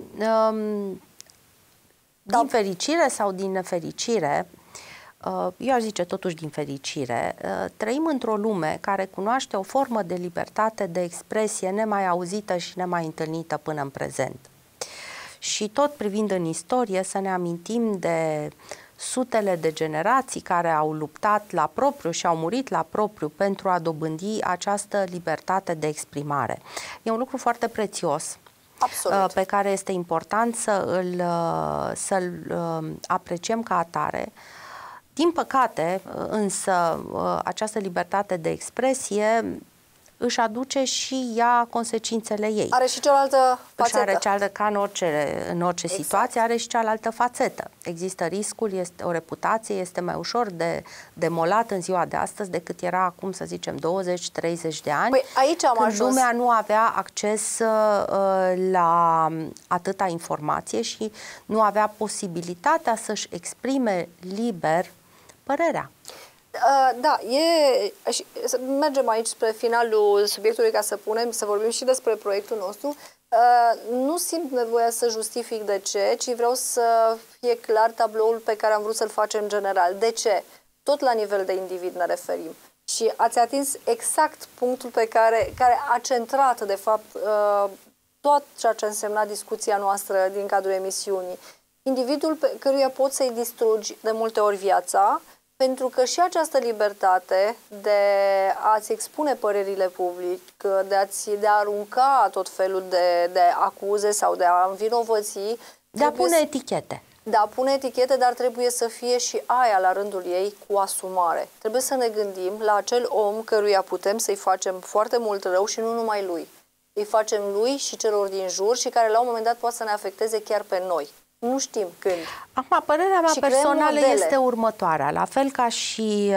din fericire sau din nefericire, eu aș zice totuși din fericire, trăim într-o lume care cunoaște o formă de libertate de expresie nemai auzită și nemai întâlnită până în prezent. Și tot privind în istorie, să ne amintim de sutele de generații care au luptat la propriu și au murit la propriu pentru a dobândi această libertate de exprimare. E un lucru foarte prețios. Absolut. Pe care este important să-l apreciem ca atare. Din păcate, însă, această libertate de expresie își aduce și ea consecințele ei. Are și cealaltă fațetă. Are cealaltă, ca în orice situație, are și cealaltă fațetă. Există riscul, este o reputație, este mai ușor de demolat în ziua de astăzi decât era acum, să zicem, 20-30 de ani. Păi aici am ajuns. Lumea nu avea acces la atâta informație și nu avea posibilitatea să-și exprime liber părerea. Da, mergem aici spre finalul subiectului ca să vorbim și despre proiectul nostru. Nu simt nevoia să justific de ce, ci vreau să fie clar tabloul pe care am vrut să-l facem general. De ce? Tot la nivel de individ ne referim. Și ați atins exact punctul care a centrat, de fapt, tot ceea ce însemna discuția noastră din cadrul emisiunii. Individul pe căruia poți să-i distrugi de multe ori viața, pentru că și această libertate de a-ți expune părerile publice, de a arunca tot felul de acuze sau de a învinovăți, de a pune etichete. De a pune etichete, dar trebuie să fie și aia la rândul ei cu asumare. Trebuie să ne gândim la acel om căruia putem să-i facem foarte mult rău și nu numai lui. Îi facem lui și celor din jur și care la un moment dat poate să ne afecteze chiar pe noi. Nu știm când. Acum, părerea mea personală este următoarea. La fel ca și,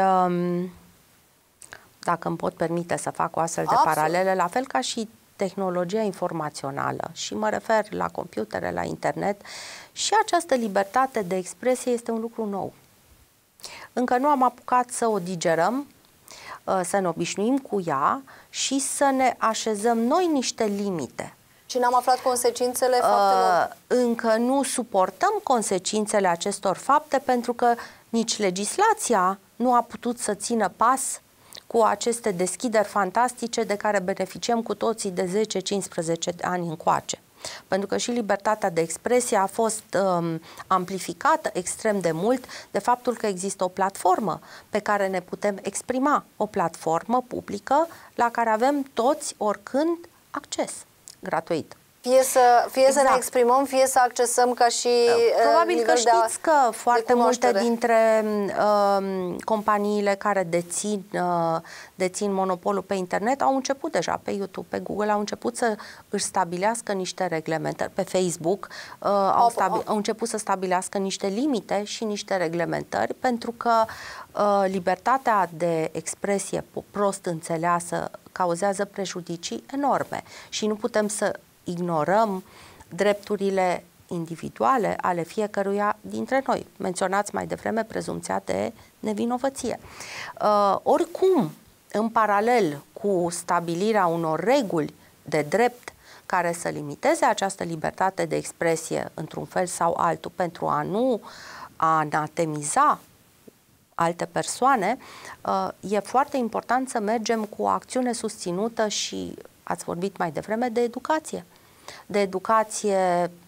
dacă îmi pot permite să fac o astfel de paralele, la fel ca și tehnologia informațională, și mă refer la computere, la internet, și această libertate de expresie este un lucru nou. Încă nu am apucat să o digerăm, să ne obișnuim cu ea și să ne așezăm noi niște limite. Și n-am aflat consecințele faptelor? Încă nu suportăm consecințele acestor fapte pentru că nici legislația nu a putut să țină pas cu aceste deschideri fantastice de care beneficiem cu toții de 10-15 ani încoace. Pentru că și libertatea de expresie a fost amplificată extrem de mult de faptul că există o platformă pe care ne putem exprima, o platformă publică la care avem toți oricând acces gratuit. Fie să ne exprimăm, fie să accesăm ca și probabil că știți că foarte multe dintre companiile care dețin monopolul pe internet au început deja pe YouTube, pe Google, au început să își stabilească niște reglementări, pe Facebook au început să stabilească niște limite și niște reglementări, pentru că libertatea de expresie prost înțeleasă cauzează prejudicii enorme și nu putem să ignorăm drepturile individuale ale fiecăruia dintre noi. Menționați mai devreme prezumția de nevinovăție. Oricum, în paralel cu stabilirea unor reguli de drept care să limiteze această libertate de expresie într-un fel sau altul pentru a nu anatemiza alte persoane, e foarte important să mergem cu o acțiune susținută și ați vorbit mai devreme de educație. De educație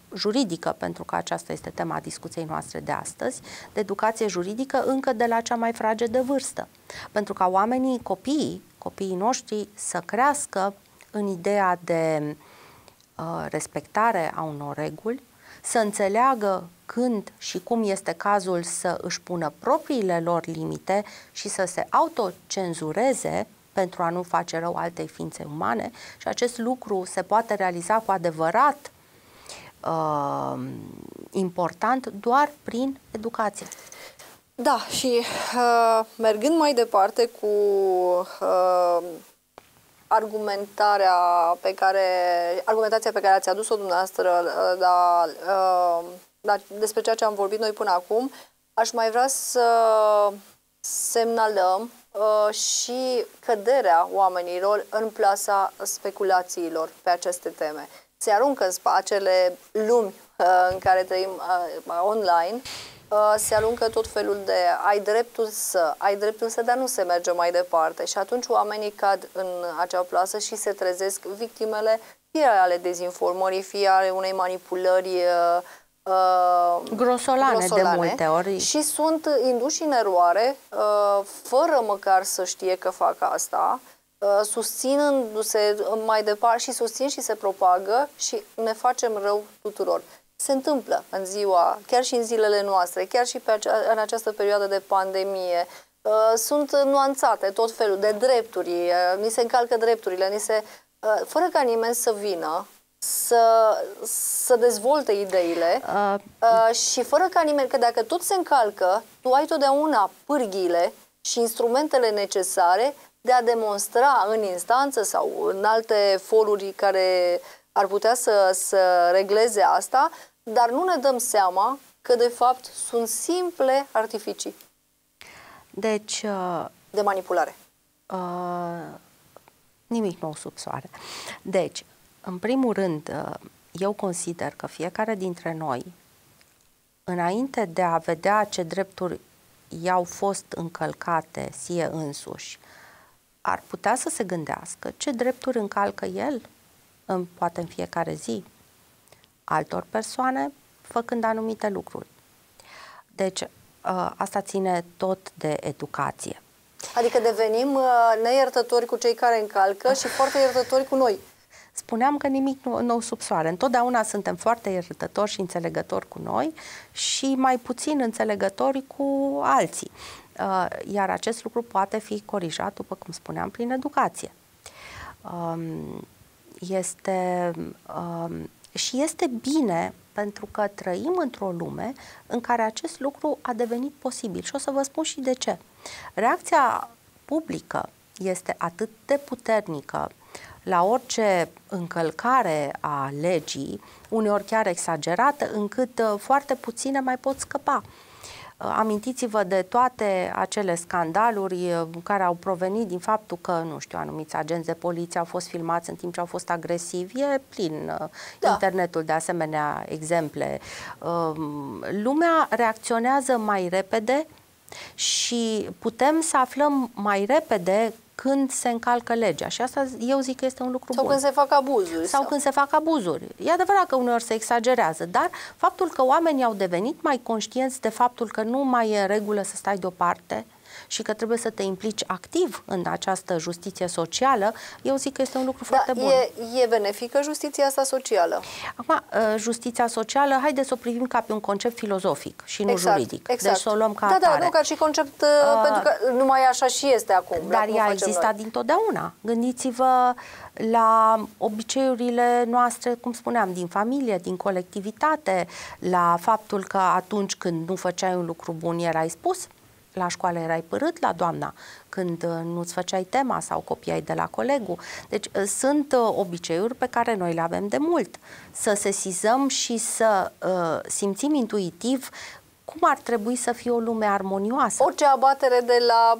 juridică, pentru că aceasta este tema discuției noastre de astăzi, de educație juridică încă de la cea mai fragedă vârstă. Pentru ca oamenii, copiii noștri să crească în ideea de respectare a unor reguli, să înțeleagă când și cum este cazul să își pună propriile lor limite și să se autocenzureze pentru a nu face rău altei ființe umane, și acest lucru se poate realiza cu adevărat important doar prin educație. Da, și mergând mai departe cu argumentația pe care ați adus-o dumneavoastră despre ceea ce am vorbit noi până acum, aș mai vrea să semnalăm și căderea oamenilor în plasa speculațiilor pe aceste teme. Se aruncă în acele lumi în care trăim online, se aruncă tot felul de ai dreptul să, dar nu se merge mai departe. Și atunci oamenii cad în acea plasă și se trezesc victimele fie ale dezinformării, fie ale unei manipulări grosolane de multe ori. Și sunt induși în eroare, fără măcar să știe că fac asta, susținându-se mai departe și susțin și se propagă și ne facem rău tuturor. Se întâmplă chiar și în zilele noastre, chiar și în această perioadă de pandemie. Sunt nuanțate tot felul de drepturi, ni se încalcă drepturile, fără ca nimeni să vină să dezvolte ideile și fără ca nimeni, că dacă tot se încalcă, tu ai totdeauna pârghiile și instrumentele necesare de a demonstra în instanță sau în alte foruri care ar putea să regleze asta, dar nu ne dăm seama că de fapt sunt simple artificii. Deci, de manipulare. Nimic nou sub soare. Deci, în primul rând, eu consider că fiecare dintre noi, înainte de a vedea ce drepturi i-au fost încălcate sie însuși, ar putea să se gândească ce drepturi încalcă el, poate în fiecare zi, altor persoane, făcând anumite lucruri. Deci, asta ține tot de educație. Adică devenim neiertători cu cei care încalcă și foarte iertători cu noi. Spuneam că nimic nou sub soare. Întotdeauna suntem foarte iertători și înțelegători cu noi și mai puțin înțelegători cu alții. Iar acest lucru poate fi corijat, după cum spuneam, prin educație. Și este bine pentru că trăim într-o lume în care acest lucru a devenit posibil. Și o să vă spun și de ce. Reacția publică este atât de puternică la orice încălcare a legii, uneori chiar exagerată, încât foarte puține mai pot scăpa. Amintiți-vă de toate acele scandaluri care au provenit din faptul că, nu știu, anumiți agenți de poliție au fost filmați în timp ce au fost agresivi. E plin internetul de asemenea exemple. Lumea reacționează mai repede și putem să aflăm mai repede când se încalcă legea. Și asta eu zic că este un lucru bun. Sau când se fac abuzuri. Sau când se fac abuzuri. E adevărat că uneori se exagerează, dar faptul că oamenii au devenit mai conștienți de faptul că nu mai e în regulă să stai deoparte și că trebuie să te implici activ în această justiție socială, eu zic că este un lucru foarte bun. E benefică justiția asta socială? Acum, justiția socială, haideți să o privim ca pe un concept filozofic și nu juridic. Exact. Deci să o luăm ca atare. Da, nu ca și concept, pentru că numai așa și este acum. Dar ea a existat dintotdeauna. Gândiți-vă la obiceiurile noastre, cum spuneam, din familie, din colectivitate, la faptul că atunci când nu făceai un lucru bun, erai spus. La școală erai părât la doamna când nu-ți făceai tema sau copiai de la colegul. Deci sunt obiceiuri pe care noi le avem de mult. Să sesizăm și să simțim intuitiv cum ar trebui să fie o lume armonioasă. Orice abatere de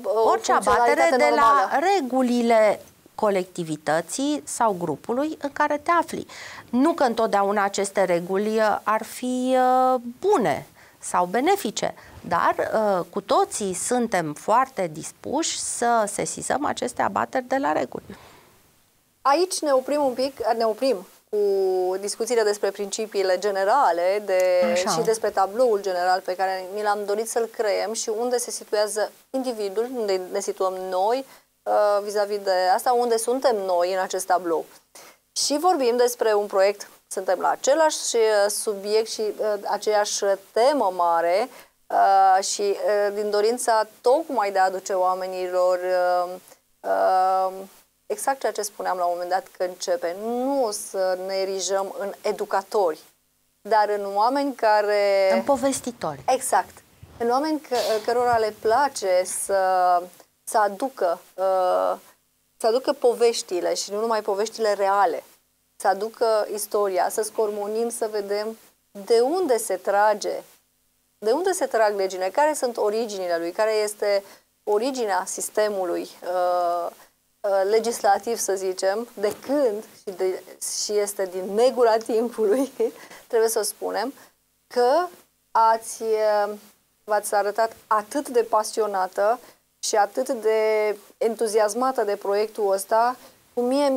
la regulile colectivității sau grupului în care te afli. Nu că întotdeauna aceste reguli ar fi bune sau benefice, dar cu toții suntem foarte dispuși să sesizăm aceste abateri de la reguli. Aici ne oprim un pic, cu cu discuțiile despre principiile generale și despre tabloul general pe care mi l-am dorit să-l creăm și unde se situează individul, unde ne situăm noi vis-a-vis de asta, unde suntem noi în acest tablou. Și vorbim despre un proiect, suntem la același subiect și aceeași temă mare și din dorința tocmai de a aduce oamenilor exact ceea ce spuneam la un moment dat că începe, nu să ne erijăm în educatori, dar în oameni care... În povestitori. Exact. În oameni cărora le place să aducă poveștile și nu numai poveștile reale, să aducă istoria, să scormonim, să vedem de unde se trage, de unde se trag legile, care sunt originile lui, care este originea sistemului legislativ, să zicem, de când și este din negura timpului, trebuie să spunem, că v-ați arătat atât de pasionată și atât de entuziasmată de proiectul ăsta, cum mie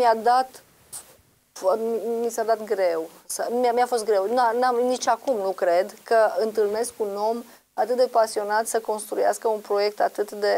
mi s-a dat greu. Mi-a fost greu. Nici acum nu cred că întâlnesc un om atât de pasionat să construiască un proiect atât de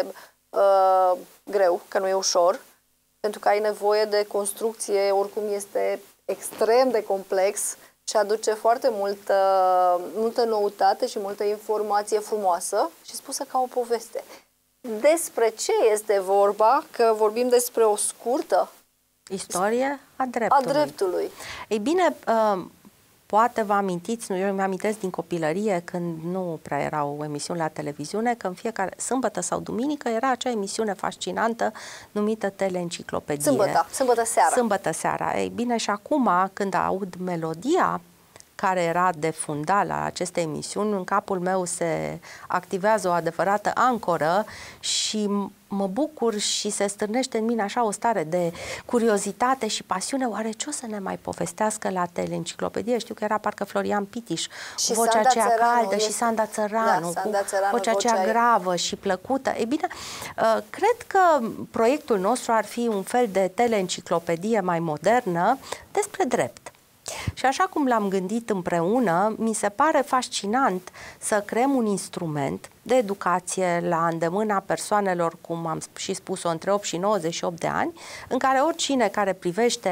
greu, că nu e ușor, pentru că ai nevoie de construcție, oricum este extrem de complex și aduce foarte multă noutate și multă informație frumoasă și spusă ca o poveste. Despre ce este vorba? Că vorbim despre o scurtă istorie a dreptului. A dreptului. Ei bine, poate vă amintiți, eu mi-amintesc din copilărie, când nu prea erau emisiuni la televiziune, că în fiecare sâmbătă sau duminică era acea emisiune fascinantă numită Teleenciclopedie. Sâmbătă seara. Sâmbătă seara. Ei bine, și acum, când aud melodia care era de fundal la aceste emisiuni, în capul meu se activează o adevărată ancoră și mă bucur și se stârnește în mine așa o stare de curiozitate și pasiune. Oare ce o să ne mai povestească la Teleenciclopedie? Știu că era parcă Florian Pitiș, și vocea Sanda aceea Țăranu, caldă și Sanda Țăranu, vocea aceea gravă și plăcută. Ei bine, cred că proiectul nostru ar fi un fel de teleenciclopedie mai modernă despre drept. Și așa cum l-am gândit împreună, mi se pare fascinant să creăm un instrument de educație la îndemâna persoanelor, cum am și spus-o, între 8 și 98 de ani, în care oricine care privește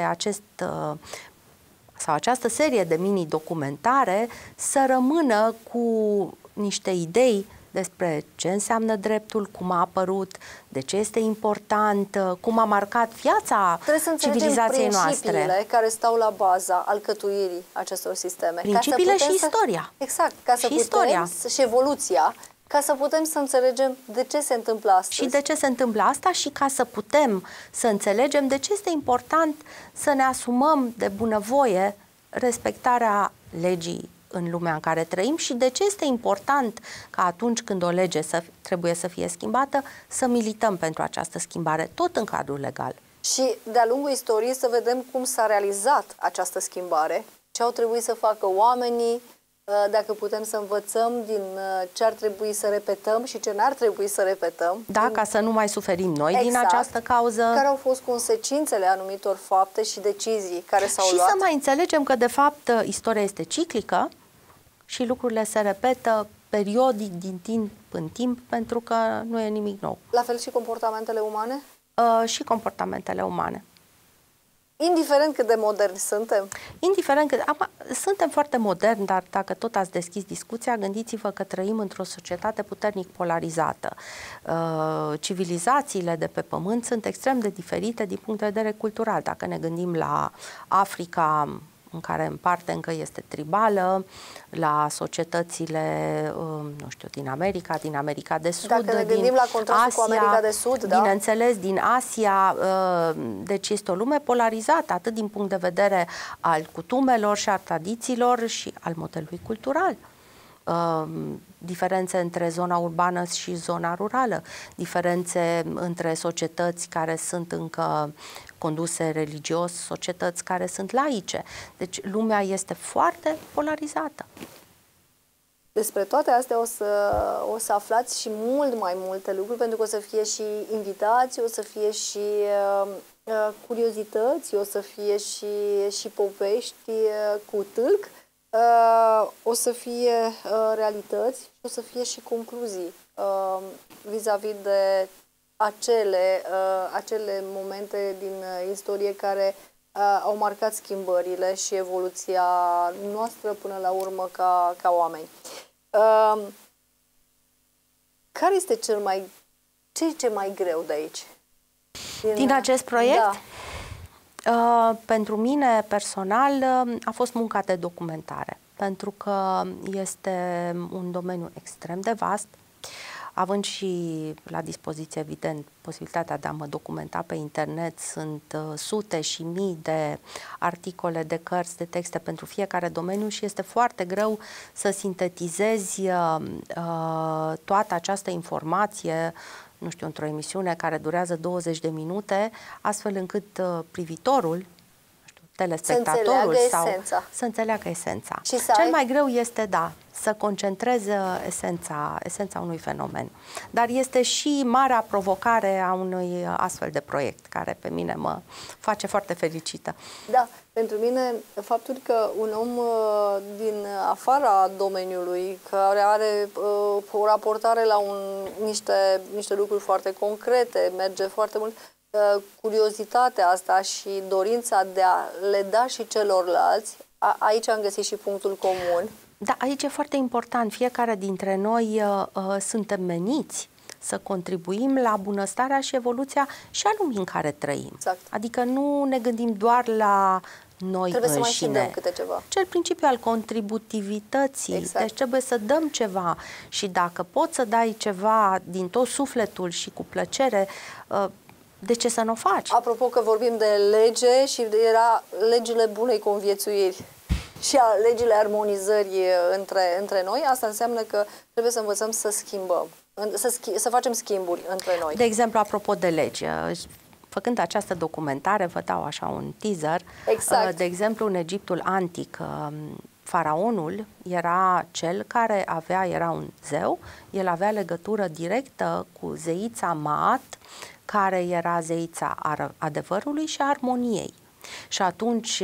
această serie de mini-documentare să rămână cu niște idei despre ce înseamnă dreptul, cum a apărut, de ce este important, cum a marcat viața civilizației noastre. Principiile care stau la baza alcătuirii acestor sisteme. Principiile și istoria. Exact, și evoluția, ca să putem să înțelegem de ce se întâmplă astăzi. Și de ce se întâmplă asta și ca să putem să înțelegem de ce este important să ne asumăm de bunăvoie respectarea legii în lumea în care trăim și de ce este important ca atunci când o lege trebuie să fie schimbată, să milităm pentru această schimbare, tot în cadrul legal. Și de-a lungul istoriei să vedem cum s-a realizat această schimbare, ce au trebuit să facă oamenii, dacă putem să învățăm din ce ar trebui să repetăm și ce n-ar trebui să repetăm. Da, ca să nu mai suferim noi din această cauză. Care au fost consecințele anumitor fapte și decizii care s-au luat. Și să mai înțelegem că, de fapt, istoria este ciclică și lucrurile se repetă periodic din timp în timp, pentru că nu e nimic nou. La fel și comportamentele umane? Și comportamentele umane. Indiferent cât de moderni suntem? Indiferent cât... Suntem foarte moderni, dar dacă tot ați deschis discuția, gândiți-vă că trăim într-o societate puternic polarizată. Civilizațiile de pe pământ sunt extrem de diferite din punct de vedere cultural. Dacă ne gândim la Africa, în care în parte încă este tribală, la societățile, nu știu, din America de Sud, dacă ne gândim la contrastul cu America de Sud, da? Bineînțeles, din Asia, deci este o lume polarizată, atât din punct de vedere al cutumelor și al tradițiilor și al modelului cultural. Diferențe între zona urbană și zona rurală, diferențe între societăți care sunt încă conduse religios, societăți care sunt laice. Deci lumea este foarte polarizată. Despre toate astea o să aflați și mult mai multe lucruri, pentru că o să fie și invitații, o să fie și curiozități, o să fie și povești cu tâlc, o să fie realități și o să fie și concluzii vis-a-vis de acele momente din istorie care au marcat schimbările și evoluția noastră până la urmă ca oameni. Care este ce mai greu de aici? Din acest proiect? Da. Pentru mine, personal, a fost munca de documentare, pentru că este un domeniu extrem de vast, având și la dispoziție, evident, posibilitatea de a mă documenta pe internet. Sunt sute și mii de articole, de cărți, de texte pentru fiecare domeniu și este foarte greu să sintetizezi toată această informație, nu știu, într-o emisiune care durează 20 de minute, astfel încât privitorul, telespectatorul să înțeleagă esența. Cel mai greu este, să concentrezi esența unui fenomen. Dar este și marea provocare a unui astfel de proiect, care pe mine mă face foarte fericită. Da, pentru mine faptul că un om din afara domeniului, care are o raportare la niște lucruri foarte concrete, merge foarte mult, curiozitatea asta și dorința de a le da și celorlalți, aici am găsit și punctul comun. Da, aici e foarte important. Fiecare dintre noi suntem meniți să contribuim la bunăstarea și evoluția și a lumii în care trăim. Exact. Adică nu ne gândim doar la noi trebuie înșine. Să mai și dăm câte ceva. Cel principiu al contributivității. Exact. Deci trebuie să dăm ceva și dacă poți să dai ceva din tot sufletul și cu plăcere, de ce să nu o faci? Apropo că vorbim de lege și era legile bunei conviețuiri și legile armonizării între noi, asta înseamnă că trebuie să învățăm să schimbăm, să facem schimburi între noi. De exemplu, apropo de legi, făcând această documentare, vă dau așa un teaser. Exact. De exemplu, în Egiptul antic, faraonul era cel care era un zeu, el avea legătură directă cu zeița Maat, care era zeița adevărului și a armoniei. Și atunci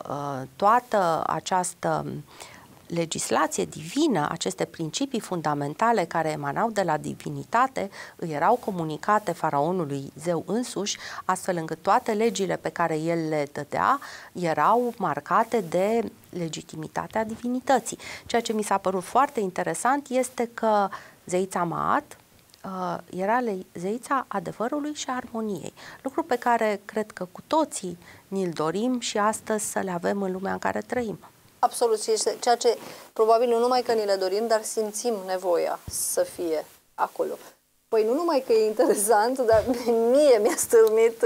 toată această legislație divină, aceste principii fundamentale care emanau de la divinitate, îi erau comunicate faraonului zeu însuși, astfel încât toate legile pe care el le dădea erau marcate de legitimitatea divinității. Ceea ce mi s-a părut foarte interesant este că zeița Maat era zeița adevărului și a armoniei. Lucru pe care cred că cu toții ni-l dorim și astăzi să le avem în lumea în care trăim. Absolut, și este ceea ce probabil nu numai că ni le dorim, dar simțim nevoia să fie acolo. Păi nu numai că e interesant, dar mie mi-a stârnit,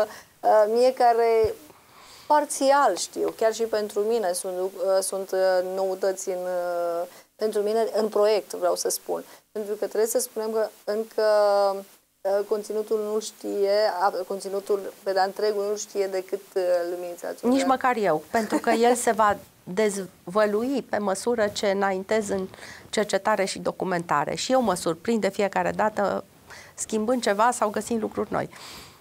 mie care parțial știu, chiar și pentru mine sunt noutăți pentru mine în proiect, vreau să spun. Pentru că trebuie să spunem că încă conținutul nu știe, conținutul pe de întregul nu știe decât Luminița Țundrea. Nici măcar eu, pentru că el se va dezvălui pe măsură ce înaintez în cercetare și documentare. Și eu mă surprind de fiecare dată schimbând ceva sau găsind lucruri noi.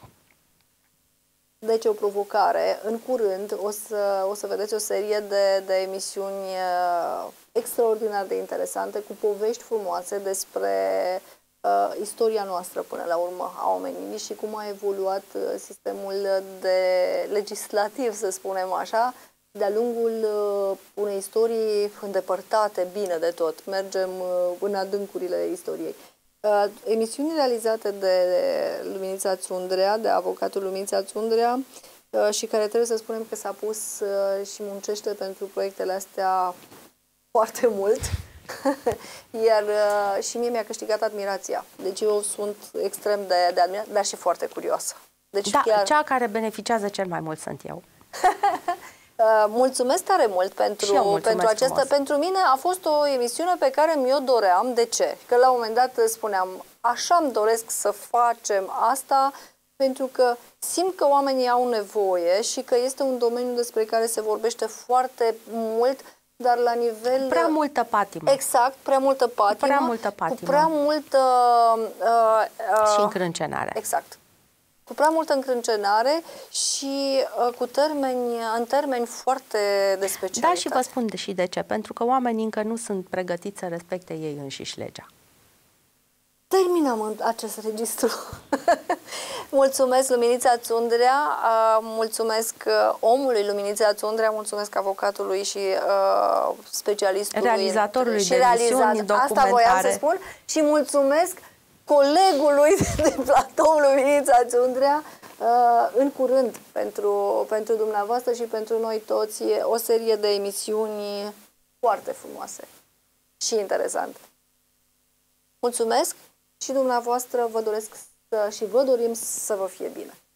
Deci o provocare. În curând o să vedeți o serie de emisiuni extraordinar de interesante, cu povești frumoase despre istoria noastră până la urmă a omenirii și cum a evoluat sistemul legislativ, să spunem așa, de-a lungul unei istorii îndepărtate, bine de tot. Mergem în adâncurile istoriei. Emisiuni realizate de Luminița Țundrea, de avocatul Luminița Țundrea, și care trebuie să spunem că s-a pus și muncește pentru proiectele astea foarte mult. Iar și mie mi-a câștigat admirația. Deci eu sunt extrem de admirat, dar și foarte curioasă. Deci da, cea care beneficiază cel mai mult sunt eu. Mulțumesc tare mult pentru aceasta. Pentru mine a fost o emisiune pe care mi-o doream. De ce? Că la un moment dat spuneam, așa îmi doresc să facem asta, pentru că simt că oamenii au nevoie și că este un domeniu despre care se vorbește foarte mult, dar la nivel... Prea multă patimă. Exact, prea multă patimă. Prea multă patimă. Cu prea multă... și încrâncenare. Exact. cu prea multă încrâncenare și în termeni foarte de specialitate. Da, și vă spun și de ce. Pentru că oamenii încă nu sunt pregătiți să respecte ei înșiși legea. Terminăm în acest registru. Mulțumesc, Luminița Țundrea, mulțumesc omului Luminița Țundrea, mulțumesc avocatului și specialistului. Realizatorului de emisiuni documentare. Asta voiam să spun. Și mulțumesc colegului de platou, Luminița Țundrea, în curând pentru dumneavoastră și pentru noi toți o serie de emisiuni foarte frumoase și interesante. Mulțumesc și dumneavoastră vă doresc și vă dorim să vă fie bine.